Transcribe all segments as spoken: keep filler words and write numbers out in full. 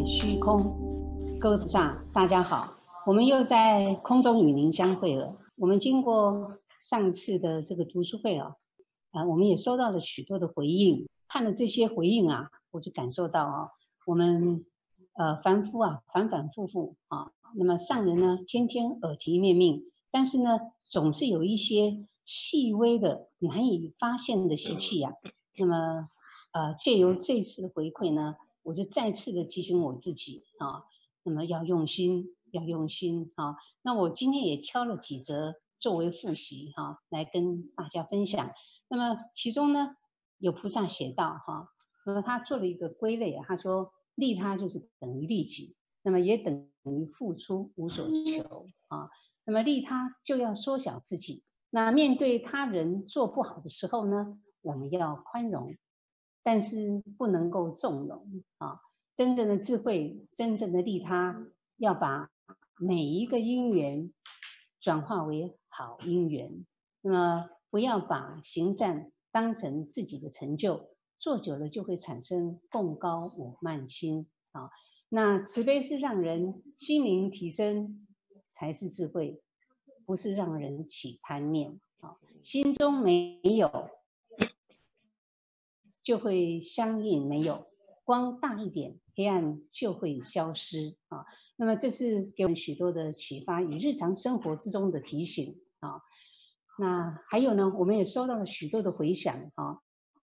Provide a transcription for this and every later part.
虚空。各位菩萨，大家好，我们又在空中与您相会了。我们经过上次的这个读书会啊，啊，我们也收到了许多的回应。看了这些回应啊，我就感受到啊，我们呃凡夫啊，反反复复啊，那么上人呢，天天耳提面命，但是呢，总是有一些细微的难以发现的习气呀、啊。那么呃，借由这次的回馈呢，我就再次的提醒我自己啊，那么要用心，要用心啊。那我今天也挑了几则作为复习哈、啊，来跟大家分享。那么其中呢，有菩萨写道哈、啊，那么他做了一个归类啊，他说利他就是等于利己，那么也等于付出无所求啊。那么利他就要缩小自己，那面对他人做不好的时候呢，我们要宽容。但是不能够纵容啊！真正的智慧，真正的利他，要把每一个因缘转化为好因缘。那么不要把行善当成自己的成就，做久了就会产生共高我慢心啊。那慈悲是让人心灵提升，才是智慧，不是让人起贪念啊。心中没有，就会相应没有，光大一点，黑暗就会消失啊。那么这是给我们许多的启发与日常生活之中的提醒啊。那还有呢，我们也收到了许多的回响啊。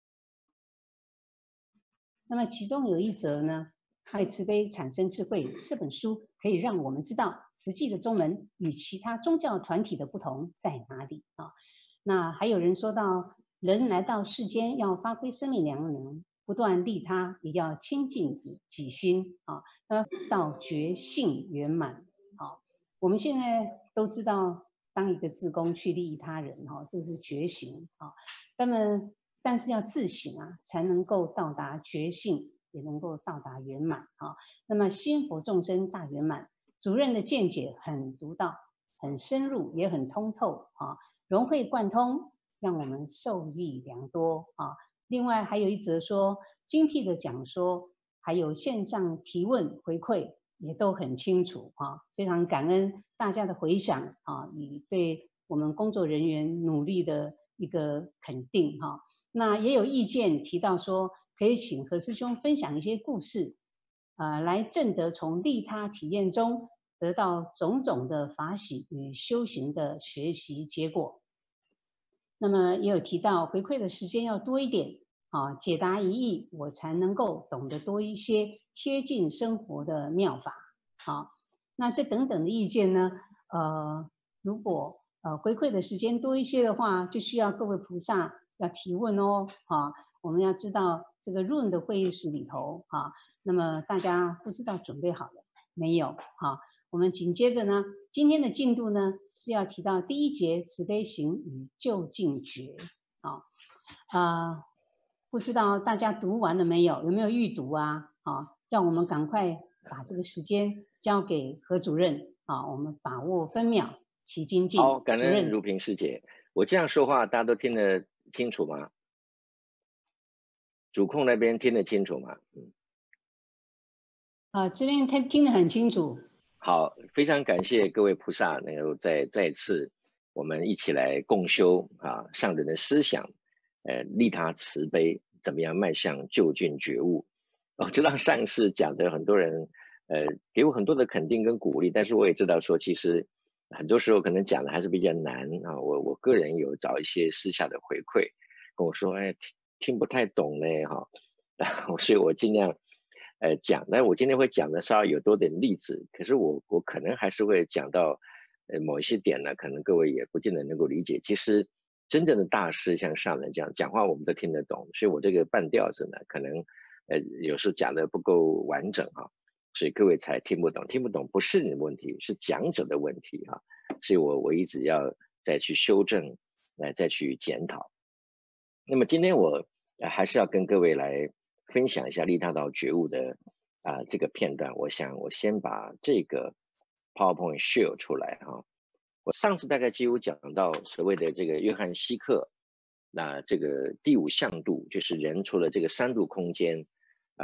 那么其中有一则呢，爱慈悲产生智慧这本书可以让我们知道慈济的宗门与其他宗教团体的不同在哪里啊。那还有人说到，人来到世间要发挥生命良能，不断利他，也要亲近己己心啊，那到觉性圆满啊。我们现在都知道，当一个志工去利益他人哈、啊，这是觉醒啊。那么但是要自省啊，才能够到达觉性，也能够到达圆满啊。那么心佛众生大圆满，主任的见解很独到，很深入，也很通透啊。融会贯通，让我们受益良多啊。另外还有一则说，精辟的讲说，还有线上提问回馈也都很清楚啊。非常感恩大家的回响啊，与对我们工作人员努力的一个肯定哈、啊。那也有意见提到说，可以请何师兄分享一些故事，呃，来证得从利他体验中得到种种的法喜与修行的学习结果。那么也有提到回馈的时间要多一点啊，解答疑义，我才能够懂得多一些贴近生活的妙法啊。那这等等的意见呢，呃，如果呃回馈的时间多一些的话，就需要各位菩萨要提问哦啊。我们要知道这个润的会议室里头啊，那么大家不知道准备好了没有啊？我们紧接着呢，今天的进度呢是要提到第一节慈悲行与究竟觉啊啊，不知道大家读完了没有？有没有预读啊？啊，让我们赶快把这个时间交给何主任啊，我们把握分秒，齐精进。 好，感主任， 恩如萍师姐，我这样说话大家都听得清楚吗？主控那边听得清楚吗？嗯， 啊，这边他听得很清楚。 好，非常感谢各位菩萨能够再再次我们一起来共修啊，上人的思想，呃，利他慈悲，怎么样迈向究竟觉悟？我知道上次讲的很多人，呃，给我很多的肯定跟鼓励，但是我也知道说，其实很多时候可能讲的还是比较难啊。我我个人有找一些私下的回馈，跟我说，哎，听听不太懂嘞，哈，所以我尽量。呃，讲，但我今天会讲的稍微有多点例子，可是我我可能还是会讲到，呃，某一些点呢，可能各位也不见得能够理解。其实真正的大师像上人这样讲话，我们都听得懂，所以我这个半调子呢，可能呃有时候讲的不够完整哈、啊，所以各位才听不懂。听不懂不是你的问题，是讲者的问题哈、啊，所以我我一直要再去修正，来再去检讨。那么今天我、呃、还是要跟各位来分享一下利他到觉悟的啊、呃、这个片段。我想我先把这个 PowerPoint share 出来哈。我上次大概几乎讲到所谓的这个约翰希克，那这个第五向度就是人除了这个三度空间啊、呃、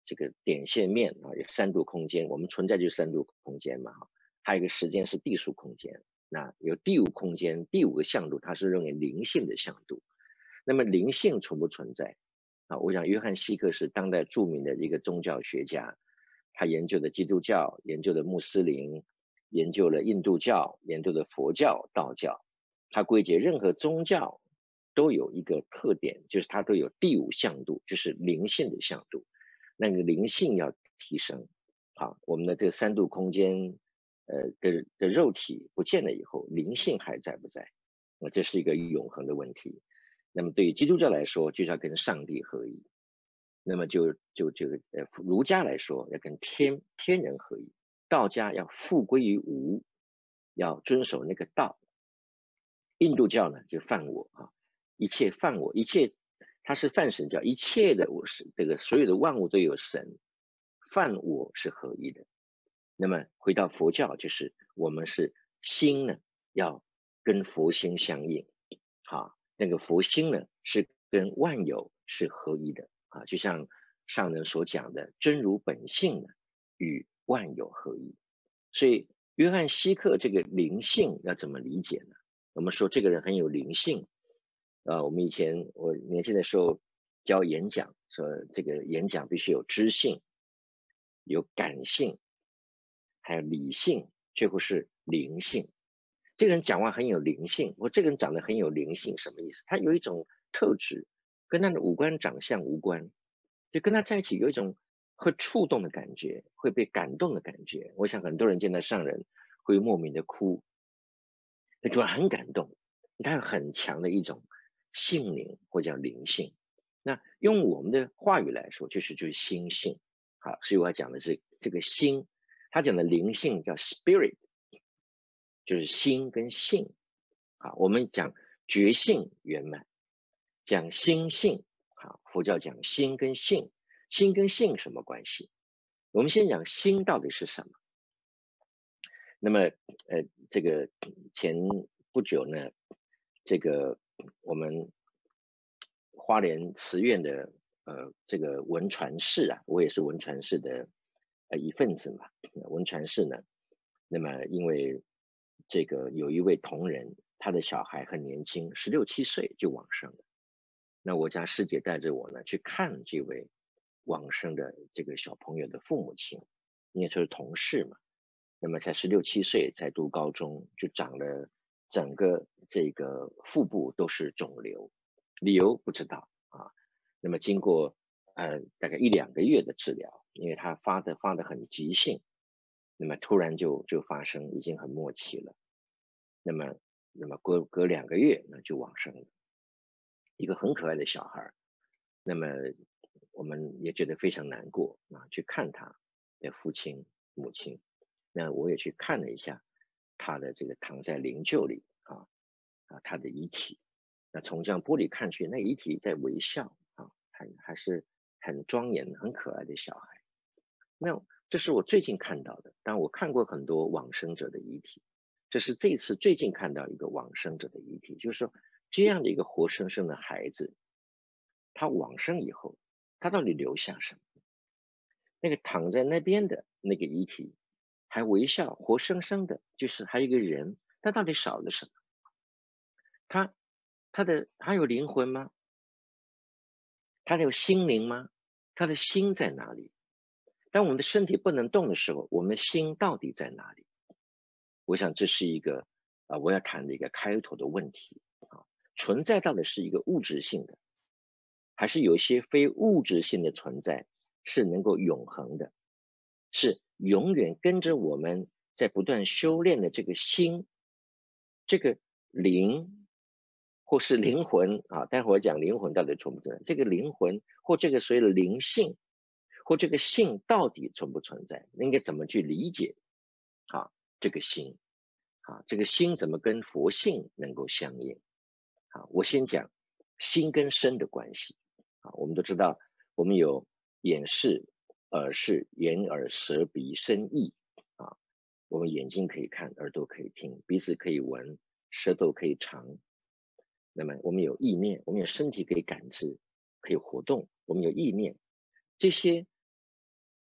这个点线面啊，有三度空间，我们存在就是三度空间嘛哈，还有一个时间是地数空间。那有第五空间，第五个向度，它是认为灵性的向度。那么灵性存不存在啊？我想约翰希克是当代著名的一个宗教学家，他研究的基督教，研究的穆斯林，研究了印度教，研究的佛教、道教。他归结任何宗教都有一个特点，就是它都有第五向度，就是灵性的向度。那个灵性要提升，好，我们的这个三度空间，呃的的肉体不见了以后，灵性还在不在？那这是一个永恒的问题。那么对于基督教来说，就是要跟上帝合一；那么就就这个呃儒家来说，要跟天天人合一；道家要复归于无，要遵守那个道。印度教呢，就犯我啊，一切犯我，一切它是泛神教，一切的我是这个所有的万物都有神，犯我是合一的。那么回到佛教，就是我们是心呢要跟佛心相应，啊，那个佛心呢是跟万有是合一的啊，就像上人所讲的，真如本性呢与万有合一。所以约翰希克这个灵性要怎么理解呢？我们说这个人很有灵性，呃，我们以前我年轻的时候教演讲，说这个演讲必须有知性、有感性，还有理性，最后是灵性。这个人讲话很有灵性，或这个人长得很有灵性，什么意思？他有一种特质，跟他的五官长相无关，就跟他在一起有一种会触动的感觉，会被感动的感觉。我想很多人见到上人会莫名的哭，那就很感动。他有很强的一种性灵或叫灵性。那用我们的话语来说，就是就是心性。好，所以我要讲的是这个心，他讲的灵性叫 spirit，就是心跟性。好，我们讲觉性圆满，讲心性。好，佛教讲心跟性，心跟性什么关系？我们先讲心到底是什么。那么，呃，这个前不久呢，这个我们花莲慈院的呃这个文传士啊，我也是文传士的呃一份子嘛。文传士呢，那么因为这个有一位同仁，他的小孩很年轻，十六七岁就往生了。那我家师姐带着我呢去看这位往生的这个小朋友的父母亲，因为就是同事嘛。那么才十六七岁，才读高中，就长了整个这个腹部都是肿瘤，理由不知道啊。那么经过呃大概一两个月的治疗，因为他发的发的很急性，那么突然就就发生，已经很末期了。那么那么隔隔两个月那就往生了，一个很可爱的小孩。那么我们也觉得非常难过啊，去看他的父亲母亲。那我也去看了一下他的这个躺在灵柩里啊啊他的遗体。那从这样玻璃看去，那遗体在微笑啊，还还是很庄严、很可爱的小孩。那这是我最近看到的，但我看过很多往生者的遗体，这是这次最近看到一个往生者的遗体，就是说这样的一个活生生的孩子，他往生以后，他到底留下什么？那个躺在那边的那个遗体还微笑，活生生的，就是还有一个人，他到底少了什么？他他的他有灵魂吗？他有心灵吗？他的心在哪里？当我们的身体不能动的时候，我们的心到底在哪里？我想这是一个啊、呃我要谈的一个开头的问题啊。存在到底是一个物质性的，还是有一些非物质性的存在是能够永恒的，是永远跟着我们在不断修炼的这个心，这个灵，或是灵魂啊。待会儿讲灵魂到底存不存在，这个灵魂或这个所谓的灵性，或这个性到底存不存在，应该怎么去理解啊？这个心啊，这个心怎么跟佛性能够相应？啊，我先讲心跟身的关系。啊，我们都知道，我们有眼视、耳视、眼耳舌鼻身意。啊，我们眼睛可以看，耳朵可以听，鼻子可以闻，舌头可以尝。那么我们有意念，我们有身体可以感知，可以活动，我们有意念，这些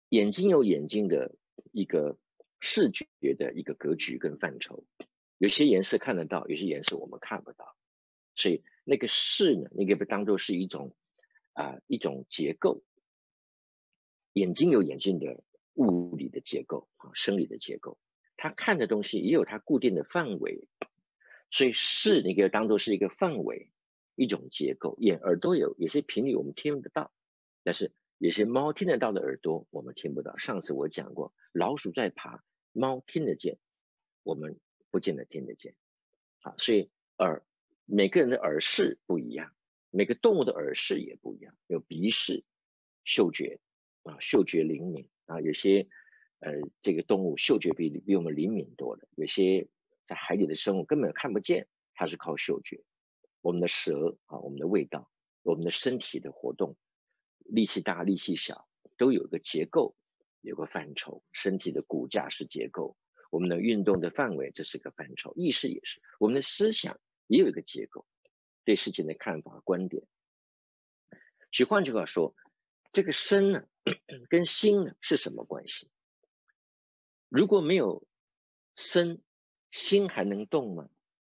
眼睛有眼睛的一个视觉的一个格局跟范畴，有些颜色看得到，有些颜色我们看不到，所以那个视呢，你可以被当作是一种啊、呃、一种结构。眼睛有眼睛的物理的结构啊，生理的结构，它看的东西也有它固定的范围，所以视你可以当作是一个范围，一种结构。眼耳朵有有些频率我们听得到，但是有些猫听得到的耳朵我们听不到。上次我讲过，老鼠在爬，猫听得见，我们不见得听得见。啊，所以耳每个人的耳视不一样，每个动物的耳视也不一样，有鼻视、嗅觉啊，嗅觉灵敏啊，有些呃这个动物嗅觉比比我们灵敏多了，有些在海里的生物根本看不见，它是靠嗅觉。我们的舌啊，我们的味道，我们的身体的活动，力气大、力气小，都有一个结构，有个范畴，身体的骨架是结构。我们的运动的范围，这是个范畴，意识也是，我们的思想也有一个结构，对事情的看法、观点。所以换句话说，这个身呢，跟心呢是什么关系？如果没有身，心还能动吗？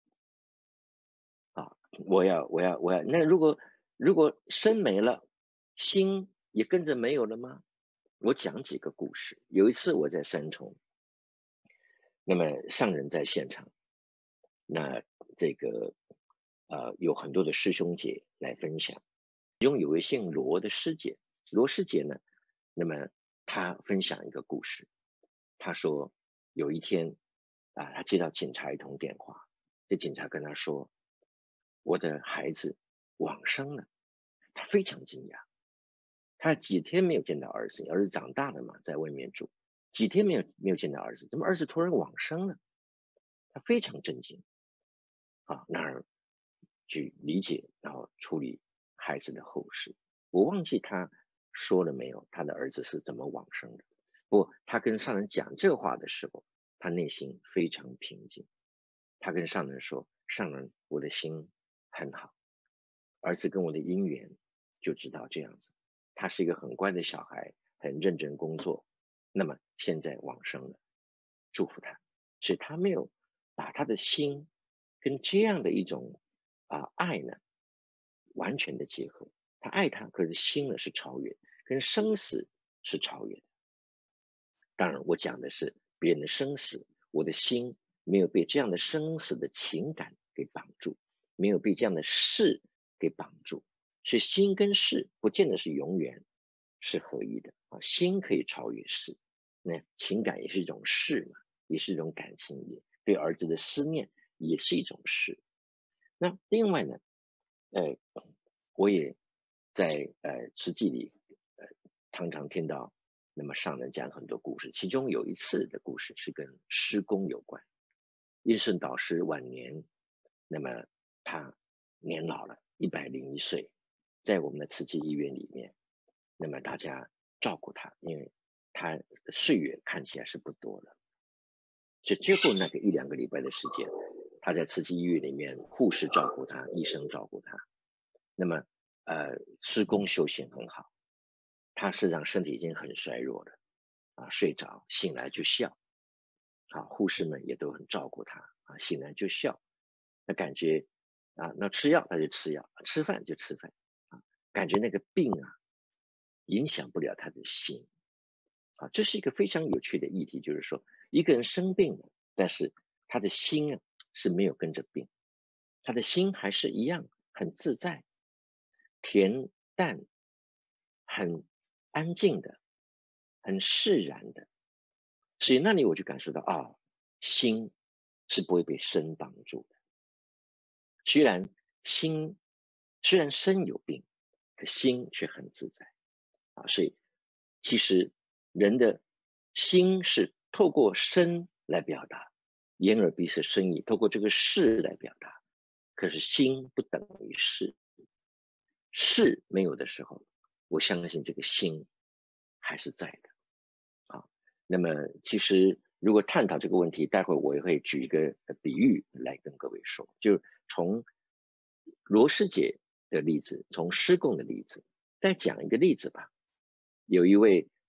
啊，我要，我要，我要。那如果如果身没了，心也跟着没有了吗？我讲几个故事。有一次我在三重，那么上人在现场。那这个呃有很多的师兄姐来分享，其中有位姓罗的师姐，罗师姐呢，那么她分享一个故事，她说有一天啊，她接到警察一通电话，这警察跟她说，我的孩子往生了，她非常惊讶，她几天没有见到儿子，儿子长大了嘛，在外面住，几天没有没有见到儿子，怎么儿子突然往生了？她非常震惊。啊，那儿去理解，然后处理孩子的后事。我忘记他说了没有，他的儿子是怎么往生的。不过他跟上人讲这话的时候，他内心非常平静。他跟上人说：“上人，我的心很好，儿子跟我的姻缘就知道这样子。他是一个很乖的小孩，很认真工作。那么现在往生了，祝福他。所以他没有把他的心跟这样的一种啊爱呢完全的结合。他爱他，可是心呢是超越，跟生死是超越的。当然，我讲的是别人的生死，我的心没有被这样的生死的情感给绑住，没有被这样的事给绑住。所以心跟事不见得是永远是合一的啊，心可以超越事，那情感也是一种事嘛，也是一种感情，也对儿子的思念也是一种事。那另外呢，呃，我也在呃实际里呃常常听到，那么上人讲很多故事，其中有一次的故事是跟施工有关。印顺导师晚年，那么他年老了，一百零一岁，在我们的慈济医院里面，那么大家照顾他，因为他的岁月看起来是不多了，所以最后那个一两个礼拜的时间，他在慈济医院里面，护士照顾他，医生照顾他。那么，呃，施工修行很好，他实际上身体已经很衰弱了，啊，睡着醒来就笑，啊，护士们也都很照顾他，啊，醒来就笑，那感觉啊，那吃药他就吃药，吃饭就吃饭，啊，感觉那个病啊，影响不了他的心，啊，这是一个非常有趣的议题，就是说一个人生病了，但是他的心啊是没有跟着病，他的心还是一样很自在、恬淡、很安静的、很释然的。所以那里我就感受到啊，心是不会被身绑住的。虽然心虽然身有病，可心却很自在啊。所以其实人的心是透过身来表达，眼耳鼻舌身意，透过这个事来表达。可是心不等于事，事没有的时候，我相信这个心还是在的。啊，那么其实如果探讨这个问题，待会儿我也会举一个比喻来跟各位说，就从罗师姐的例子，从施供的例子，再讲一个例子吧。有一位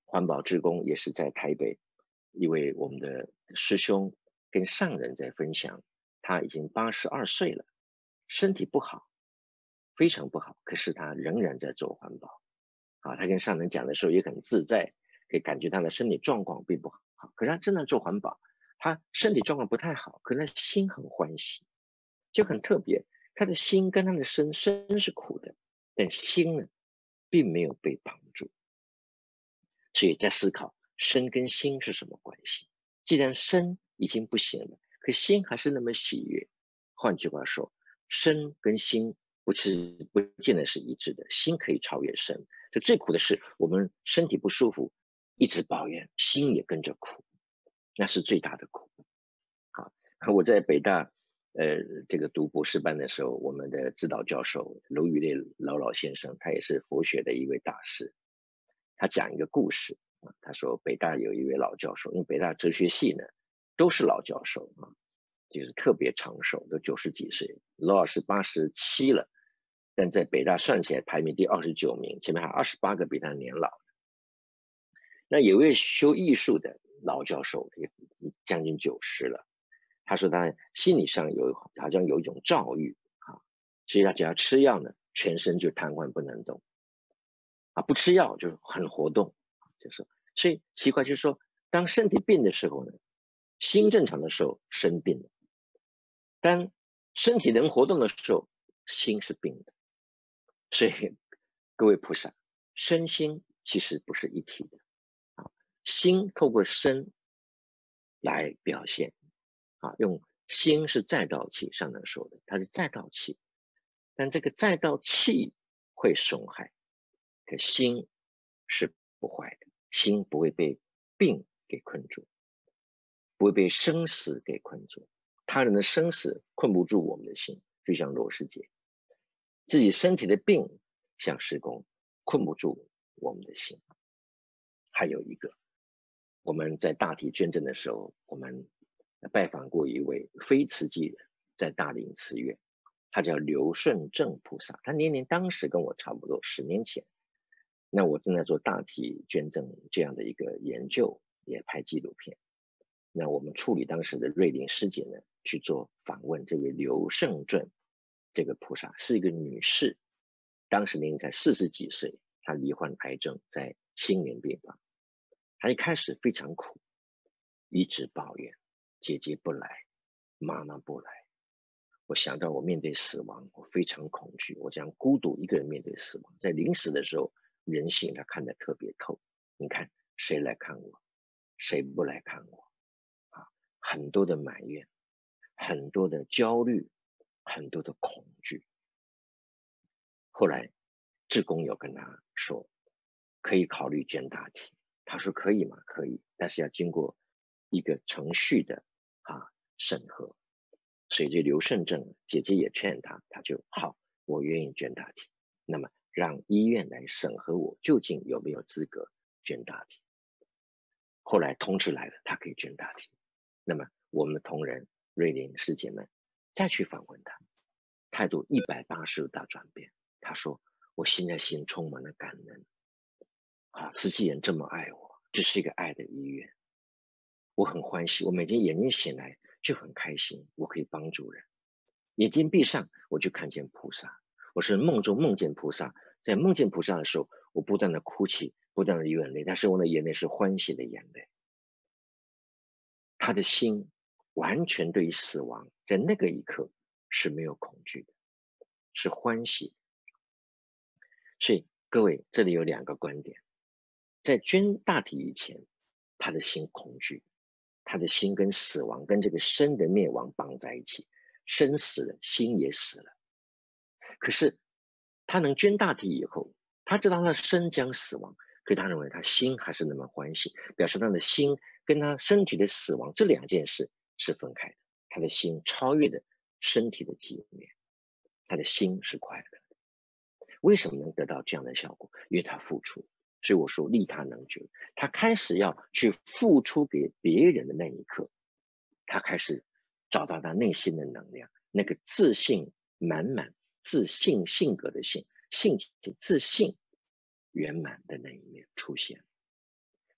环保志工也是在台北，一位我们的师兄跟上人在分享，他已经八十二岁了，身体不好，非常不好，可是他仍然在做环保。啊，他跟上人讲的时候也很自在，可以感觉他的身体状况并不好，可是他真的做环保，他身体状况不太好，可是他心很欢喜，就很特别。他的心跟他的身，身是苦的，但心呢，并没有被绑住。所以在思考身跟心是什么关系。既然身已经不行了，可心还是那么喜悦。换句话说，身跟心不是不见得是一致的，心可以超越身。就最苦的是我们身体不舒服，一直抱怨，心也跟着苦，那是最大的苦。好，我在北大呃这个读博士班的时候，我们的指导教授卢宇烈老老先生，他也是佛学的一位大师。他讲一个故事啊，他说北大有一位老教授，因为北大哲学系呢都是老教授啊，就是特别长寿，都九十几岁。罗老师八十七了，但在北大算起来排名第二十九名，前面还有二十八个比他年老。那有位修艺术的老教授，也将近九十了，他说他心理上有好像有一种躁郁啊，所以他只要吃药呢，全身就瘫痪不能动。啊，不吃药就很活动，就是所以奇怪，就是说，当身体病的时候呢，心正常的时候，身病了；当身体能活动的时候，心是病的。所以各位菩萨，身心其实不是一体的啊，心透过身来表现啊，用心是载道器，上能说的，它是载道器，但这个载道器会损害。可心是不坏的，心不会被病给困住，不会被生死给困住。他人的生死困不住我们的心，就像罗世杰，自己身体的病像施工困不住我们的心。还有一个，我们在大体捐赠的时候，我们拜访过一位非慈济人，在大林慈院，他叫刘顺正菩萨，他年龄当时跟我差不多，十年前。那我正在做大体捐赠这样的一个研究，也拍纪录片。那我们处理当时的瑞林师姐呢，去做访问这位刘胜正这个菩萨，是一个女士，当时年龄才四十几岁，她罹患癌症，在心莲病房。她一开始非常苦，一直抱怨姐姐不来，妈妈不来。我想到我面对死亡，我非常恐惧，我将孤独一个人面对死亡。在临死的时候，人性他看得特别透。你看谁来看我，谁不来看我啊？很多的埋怨，很多的焦虑，很多的恐惧。后来志工有跟他说，可以考虑捐大体。他说可以吗？可以，但是要经过一个程序的啊审核。所以这刘胜正姐姐也劝他，他就好，我愿意捐大体。那么让医院来审核我究竟有没有资格捐大体。后来通知来了，他可以捐大体。那么我们的同仁瑞林师姐们再去访问他，态度一百八十度大转变。他说：“我现在心充满了感恩啊，慈济人这么爱我，这是一个爱的医院，我很欢喜。我每天眼睛醒来就很开心，我可以帮助人。眼睛闭上，我就看见菩萨。我是梦中梦见菩萨，在梦见菩萨的时候，我不断的哭泣，不断的流眼泪，但是我的眼泪是欢喜的眼泪。他的心完全对于死亡，在那个一刻是没有恐惧的，是欢喜的。所以各位，这里有两个观点：在捐大体以前，他的心恐惧，他的心跟死亡、跟这个身的灭亡绑在一起，身死了，心也死了。可是他能捐大体以后，他知道他的身将死亡，可是他认为他心还是那么欢喜，表示他的心跟他身体的死亡这两件事是分开的。他的心超越了身体的寂灭，他的心是快乐的。为什么能得到这样的效果？因为他付出。所以我说利他能觉，他开始要去付出给别人的那一刻，他开始找到他内心的能量，那个自信满满、自信性格的性、性情自信圆满的那一面出现。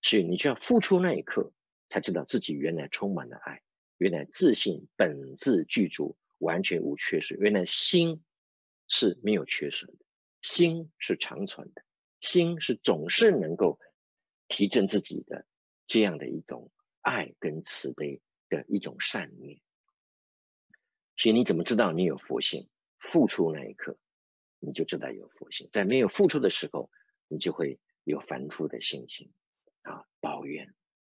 所以你就要付出那一刻，才知道自己原来充满了爱，原来自信本自具足，完全无缺失。原来心是没有缺损的，心是长存的，心是总是能够提振自己的这样的一种爱跟慈悲的一种善念。所以你怎么知道你有佛性？付出那一刻，你就知道有佛性。在没有付出的时候，你就会有凡夫的心情啊，抱怨、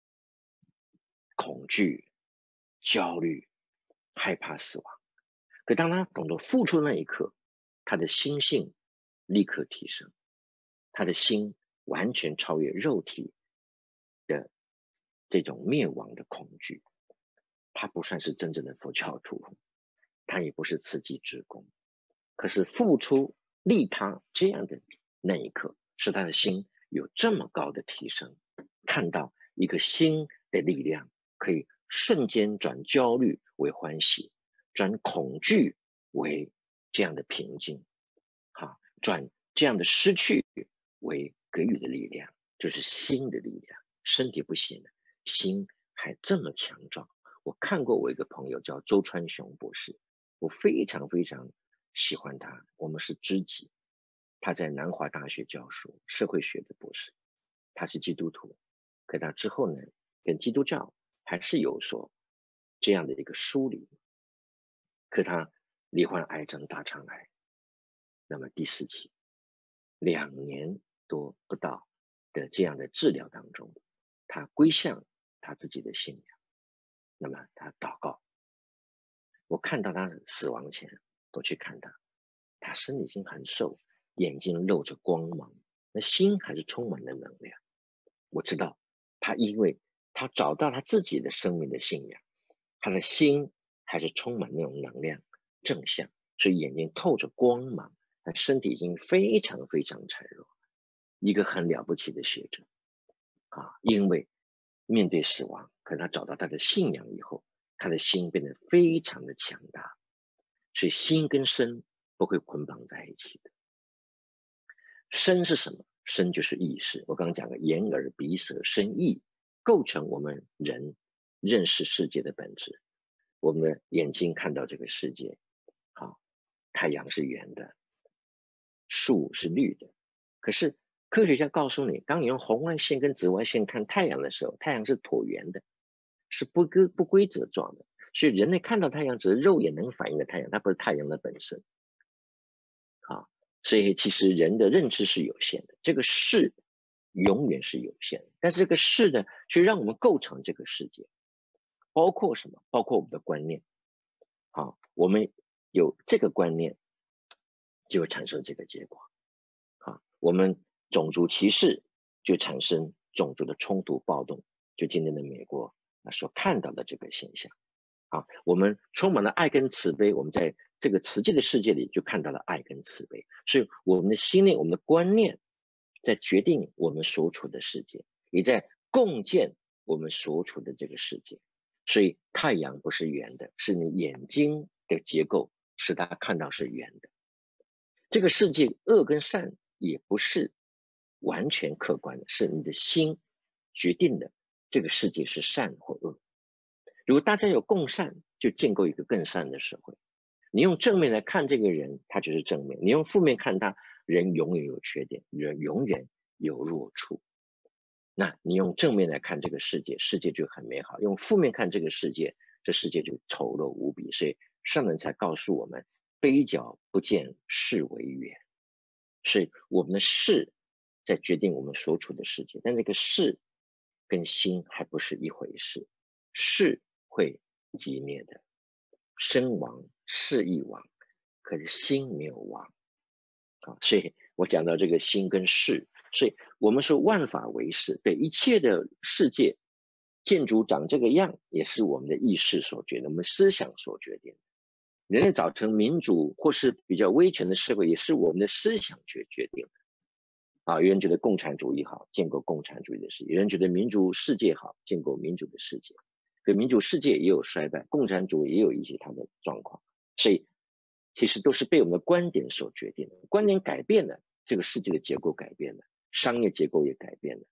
恐惧、焦虑、害怕死亡。可当他懂得付出那一刻，他的心性立刻提升，他的心完全超越肉体的这种灭亡的恐惧。他不算是真正的佛教徒，他也不是慈济志工，可是付出利他这样的那一刻，使他的心有这么高的提升，看到一个心的力量可以瞬间转焦虑为欢喜，转恐惧为这样的平静，好，转这样的失去为给予的力量，就是心的力量。身体不行了，心还这么强壮。我看过我一个朋友叫周川雄博士，我非常非常喜欢他，我们是知己。他在南华大学教书，社会学的博士，他是基督徒，可他之后呢，跟基督教还是有所这样的一个疏离。可他罹患癌症大肠癌，那么第四期，两年多不到的这样的治疗当中，他归向他自己的信仰。那么他祷告，我看到他死亡前，我去看他，他身体已经很瘦，眼睛露着光芒，那心还是充满了能量。我知道他因为他找到他自己的生命的信仰，他的心还是充满那种能量正向，所以眼睛透着光芒，他身体已经非常非常孱弱，一个很了不起的学者啊！因为面对死亡，可他找到他的信仰以后，他的心变得非常的强大，所以心跟身不会捆绑在一起的。身是什么？身就是意识。我刚刚讲了，眼耳鼻舌身意构成我们人认识世界的本质。我们的眼睛看到这个世界，好，太阳是圆的，树是绿的。可是科学家告诉你，当你用红外线跟紫外线看太阳的时候，太阳是椭圆的，是不规不规则状的。所以人类看到太阳，只是肉眼能反映的太阳，它不是太阳的本身。啊，所以其实人的认知是有限的，这个视永远是有限的。但是这个视呢，却让我们构成这个世界，包括什么？包括我们的观念。好，我们有这个观念，就会产生这个结果。好，我们种族歧视就产生种族的冲突暴动，就今天的美国啊所看到的这个现象。啊，我们充满了爱跟慈悲，我们在这个慈济的世界里就看到了爱跟慈悲，所以我们的心念、我们的观念，在决定我们所处的世界，也在共建我们所处的这个世界。所以太阳不是圆的，是你眼睛的结构使它看到是圆的。这个世界恶跟善也不是完全客观的，是你的心决定的这个世界是善或恶。如果大家有共善，就建构一个更善的社会。你用正面来看这个人，他就是正面；你用负面看他，人永远有缺点，人永远有弱处。那你用正面来看这个世界，世界就很美好；用负面看这个世界，这世界就丑陋无比。所以上人才告诉我们：杯角不见世为圆。所以我们的事在决定我们所处的世界，但这个事跟心还不是一回事。事会寂灭的，身亡事亦亡，可是心没有亡啊。所以我讲到这个心跟事，所以我们说万法唯识，对一切的世界建筑长这个样，也是我们的意识所决定，我们思想所决定的。人类造成民主或是比较威权的社会，也是我们的思想决决定的。啊，有人觉得共产主义好，建构共产主义的世界；有人觉得民主世界好，建构民主的世界。可民主世界也有衰败，共产主义也有一些它的状况，所以其实都是被我们的观点所决定的。观点改变了，这个世界的结构改变了，商业结构也改变了，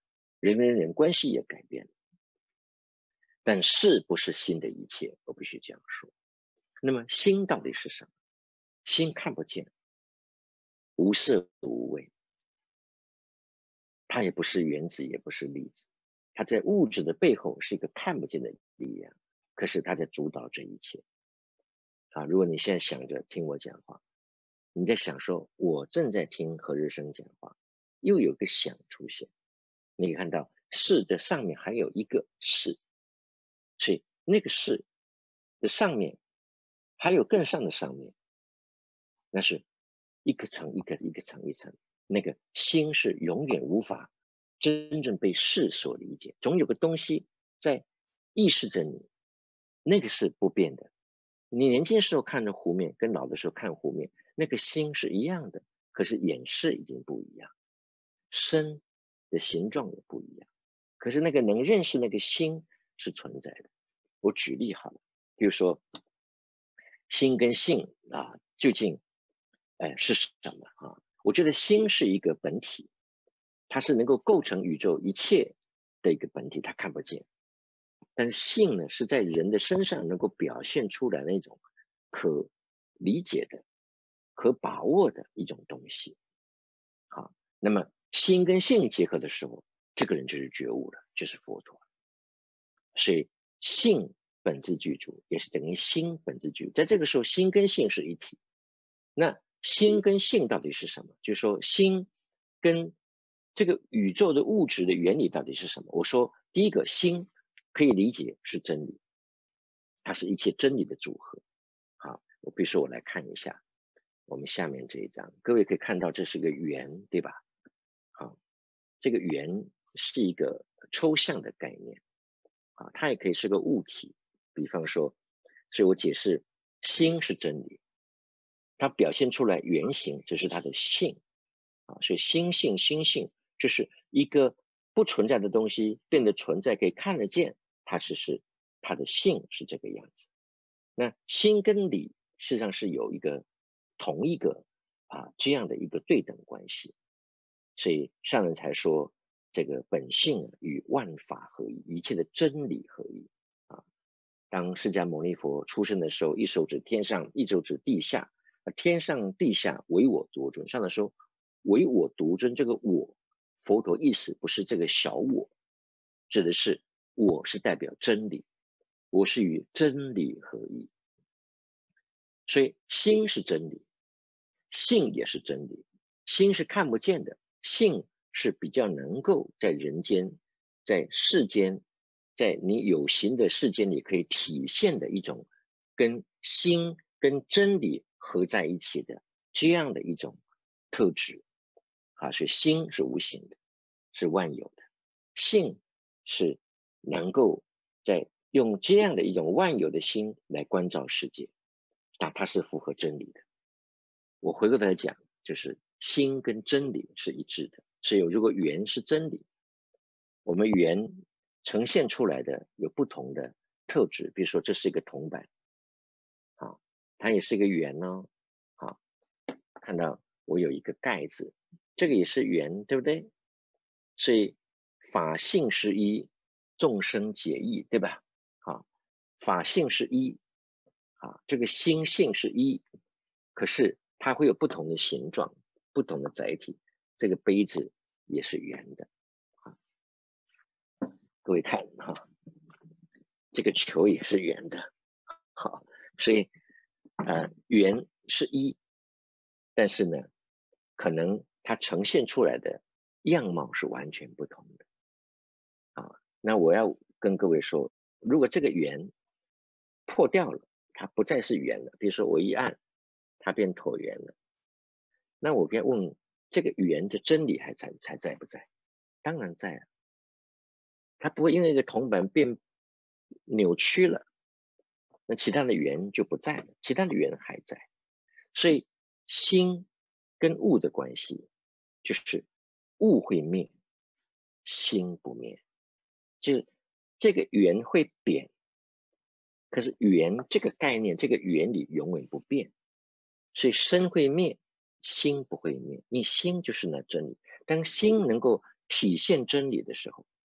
人跟人关系也改变了。但事不是心的一切，我必须这样说。那么心到底是什么？心看不见，无色无味，它也不是原子，也不是粒子，它在物质的背后是一个看不见的力量，可是它在主导这一切。啊，如果你现在想着听我讲话，你在想说我正在听何日生讲话，又有个想出现，你可以看到是的上面还有一个是，所以那个是的上面还有更上的上面，那是一个层一个一个层一层，那个心是永远无法真正被事所理解，总有个东西在意识着你，那个是不变的。你年轻时候看着湖面，跟老的时候看湖面，那个心是一样的，可是眼视已经不一样，身的形状也不一样，可是那个能认识那个心是存在的。我举例好了，比如说心跟性啊，究竟哎是什么啊？我觉得心是一个本体，它是能够构成宇宙一切的一个本体，它看不见。但是性呢，是在人的身上能够表现出来那种可理解的、可把握的一种东西。好，那么心跟性结合的时候，这个人就是觉悟了，就是佛陀。所以性本自具足，也是等于心本自具足。在这个时候，心跟性是一体。那心跟性到底是什么？就是说，心跟这个宇宙的物质的原理到底是什么？我说，第一个，心可以理解是真理，它是一切真理的组合。好，我比如说我来看一下我们下面这一章，各位可以看到这是个圆，对吧？好，这个圆是一个抽象的概念，啊，它也可以是个物体。比方说，所以我解释，心是真理，它表现出来原型，这是它的性，啊，所以心性心性就是一个不存在的东西变得存在，可以看得见，它是是它的性是这个样子。那心跟理事实上是有一个同一个啊这样的一个对等关系，所以上人才说这个本性与万法合一，一切的真理合一啊。当释迦牟尼佛出生的时候，一手指天上，一手指地下，天上地下唯我独尊。上人说唯我独尊，这个我，佛陀意思不是这个小我，指的是我是代表真理，我是与真理合一。所以心是真理，性也是真理。心是看不见的，性是比较能够在人间，在世间，在你有形的世间里可以体现的一种跟心跟真理合在一起的这样的一种特质啊。所以心是无形的，是万有的，性是能够在用这样的一种万有的心来关照世界，那它是符合真理的。我回过头来讲，就是心跟真理是一致的。所以如果圆是真理，我们圆呈现出来的有不同的特质，比如说这是一个铜板，好，它也是一个圆哦。好，看到我有一个盖子，这个也是圆，对不对？所以法性是一，众生解异，对吧？好，法性是一，啊，这个心性是一，可是它会有不同的形状，不同的载体。这个杯子也是圆的，啊，各位看哈，这个球也是圆的，好，所以呃，圆是一，但是呢，可能它呈现出来的样貌是完全不同的。啊，那我要跟各位说，如果这个圆破掉了，它不再是圆了，比如说我一按，它变椭圆了，那我该问这个圆的真理还在还在不在？当然在啊，它不会因为一个铜板变扭曲了，那其他的圆就不在了，其他的圆还在。所以心跟物的关系就是物会灭，心不灭，就是这个圆会扁，可是圆这个概念，这个原理永远不变。所以身会灭，心不会灭，你心就是那真理。当心能够体现真理的时候，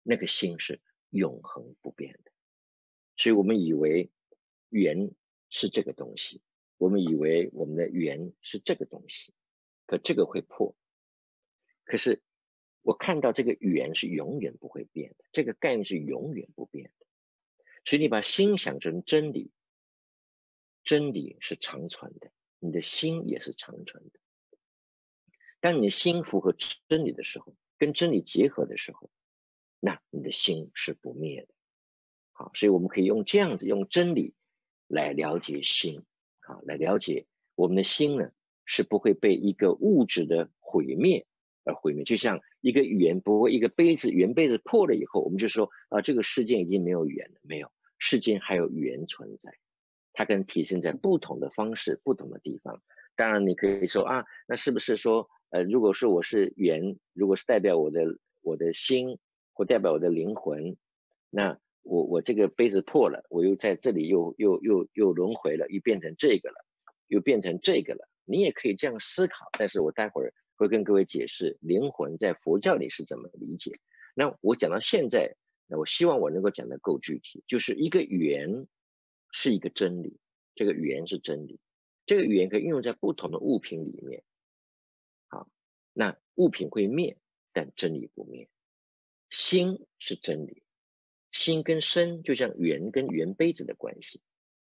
那个心是永恒不变的。所以我们以为缘是这个东西，我们以为我们的缘是这个东西，可这个会破。可是我看到这个缘是永远不会变的，这个概念是永远不变的。所以你把心想成真理，真理是长存的，你的心也是长存的。当你的心符合真理的时候，跟真理结合的时候，那你的心是不灭的。好，所以我们可以用这样子，用真理来了解心，好，来了解我们的心呢，是不会被一个物质的毁灭而毁灭。就像一个圆，不会一个杯子，圆杯子破了以后，我们就说啊，这个世界已经没有圆了，没有，世间还有圆存在，它可能体现在不同的方式、不同的地方。当然，你可以说啊，那是不是说，呃，如果说我是圆，如果是代表我的我的心，或代表我的灵魂，那我我这个杯子破了，我又在这里又又又又轮回了，又变成这个了，又变成这个了。你也可以这样思考，但是我待会儿会跟各位解释灵魂在佛教里是怎么理解。那我讲到现在，那我希望我能够讲得够具体，就是一个圆是一个真理，这个圆是真理，这个语言可以运用在不同的物品里面。好，那物品会灭，但真理不灭。心是真理，心跟身就像圆跟圆杯子的关系，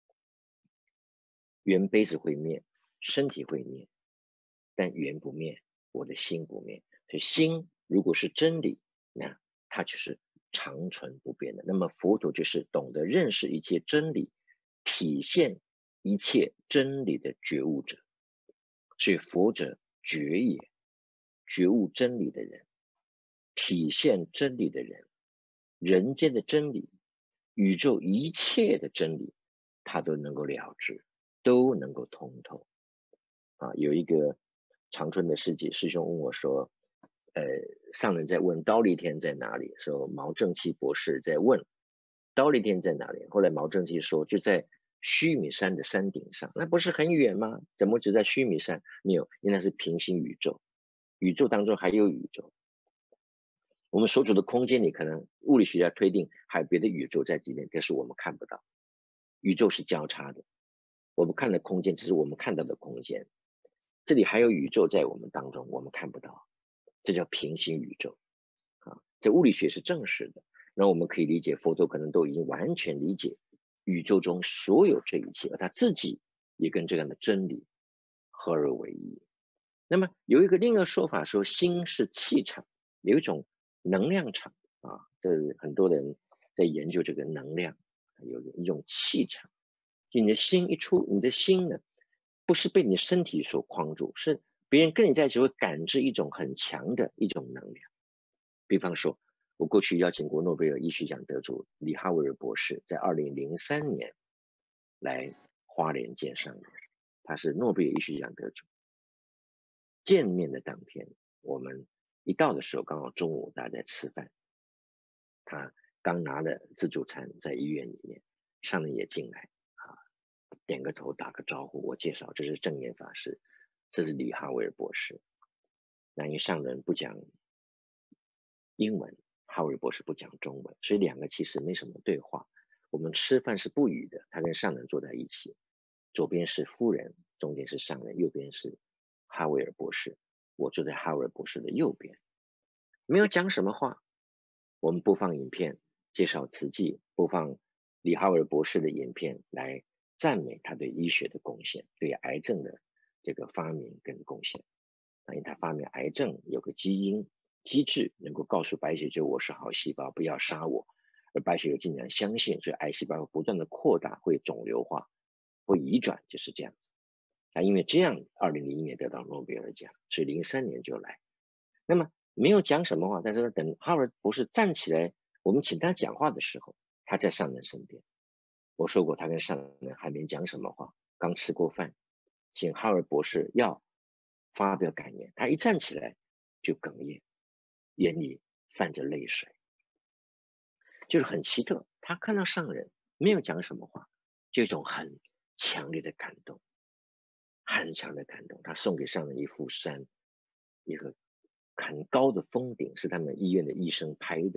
圆杯子会灭，身体会灭，但圆不灭，我的心不灭。所以心如果是真理，那它就是长存不变的。那么佛陀就是懂得认识一切真理，体现一切真理的觉悟者。所以佛者觉也，觉悟真理的人，体现真理的人，人间的真理，宇宙一切的真理，他都能够了知，都能够通透。啊，有一个长春的师姐师兄问我说，呃，上人在问忉利天在哪里，说毛正气博士在问忉利天在哪里，后来毛正气说就在须弥山的山顶上，那不是很远吗？怎么只在须弥山？没有，因为那是平行宇宙，宇宙当中还有宇宙。我们所处的空间里，可能物理学家推定还有别的宇宙在里面，但是我们看不到。宇宙是交叉的，我们看的空间只是我们看到的空间，这里还有宇宙在我们当中，我们看不到，这叫平行宇宙啊。这物理学是证实的，那我们可以理解，佛陀可能都已经完全理解宇宙中所有这一切，而他自己也跟这样的真理合而为一。那么有一个另一个说法说，心是气场，有一种能量场啊，这很多人在研究这个能量，有一种气场。就你的心一出，你的心呢，不是被你身体所框住，是别人跟你在一起会感知一种很强的一种能量。比方说，我过去邀请过诺贝尔医学奖得主李哈维尔博士，在二零零三年来花莲见上人，他是诺贝尔医学奖得主。见面的当天，我们一到的时候，刚好中午大家在吃饭，他刚拿了自助餐在医院里面，上人也进来啊，点个头打个招呼，我介绍这是正念法师，这是李哈维尔博士。那因为上人不讲英文，哈维尔博士不讲中文，所以两个其实没什么对话。我们吃饭是不语的，他跟上人坐在一起，左边是夫人，中间是上人，右边是哈维尔博士，我坐在哈维尔博士的右边，没有讲什么话。我们播放影片介绍慈济，播放李哈维尔博士的影片来赞美他对医学的贡献，对癌症的这个发明跟贡献。因为他发明癌症有个基因机制能够告诉白血球我是好细胞，不要杀我，而白血球竟然相信，所以癌细胞会不断的扩大，会肿瘤化，会移转，就是这样子。啊，因为这样，二零零一年得到诺贝尔奖，所以零三年就来。那么没有讲什么话，但是等哈维尔博士站起来，我们请他讲话的时候，他在上人身边。我说过，他跟上人还没讲什么话，刚吃过饭，请哈维尔博士要发表感言，他一站起来就哽咽，眼里泛着泪水，就是很奇特。他看到上人没有讲什么话，就一种很强烈的感动。很强的感动，他送给上人一幅山，一个很高的峰顶，是他们医院的医生拍的，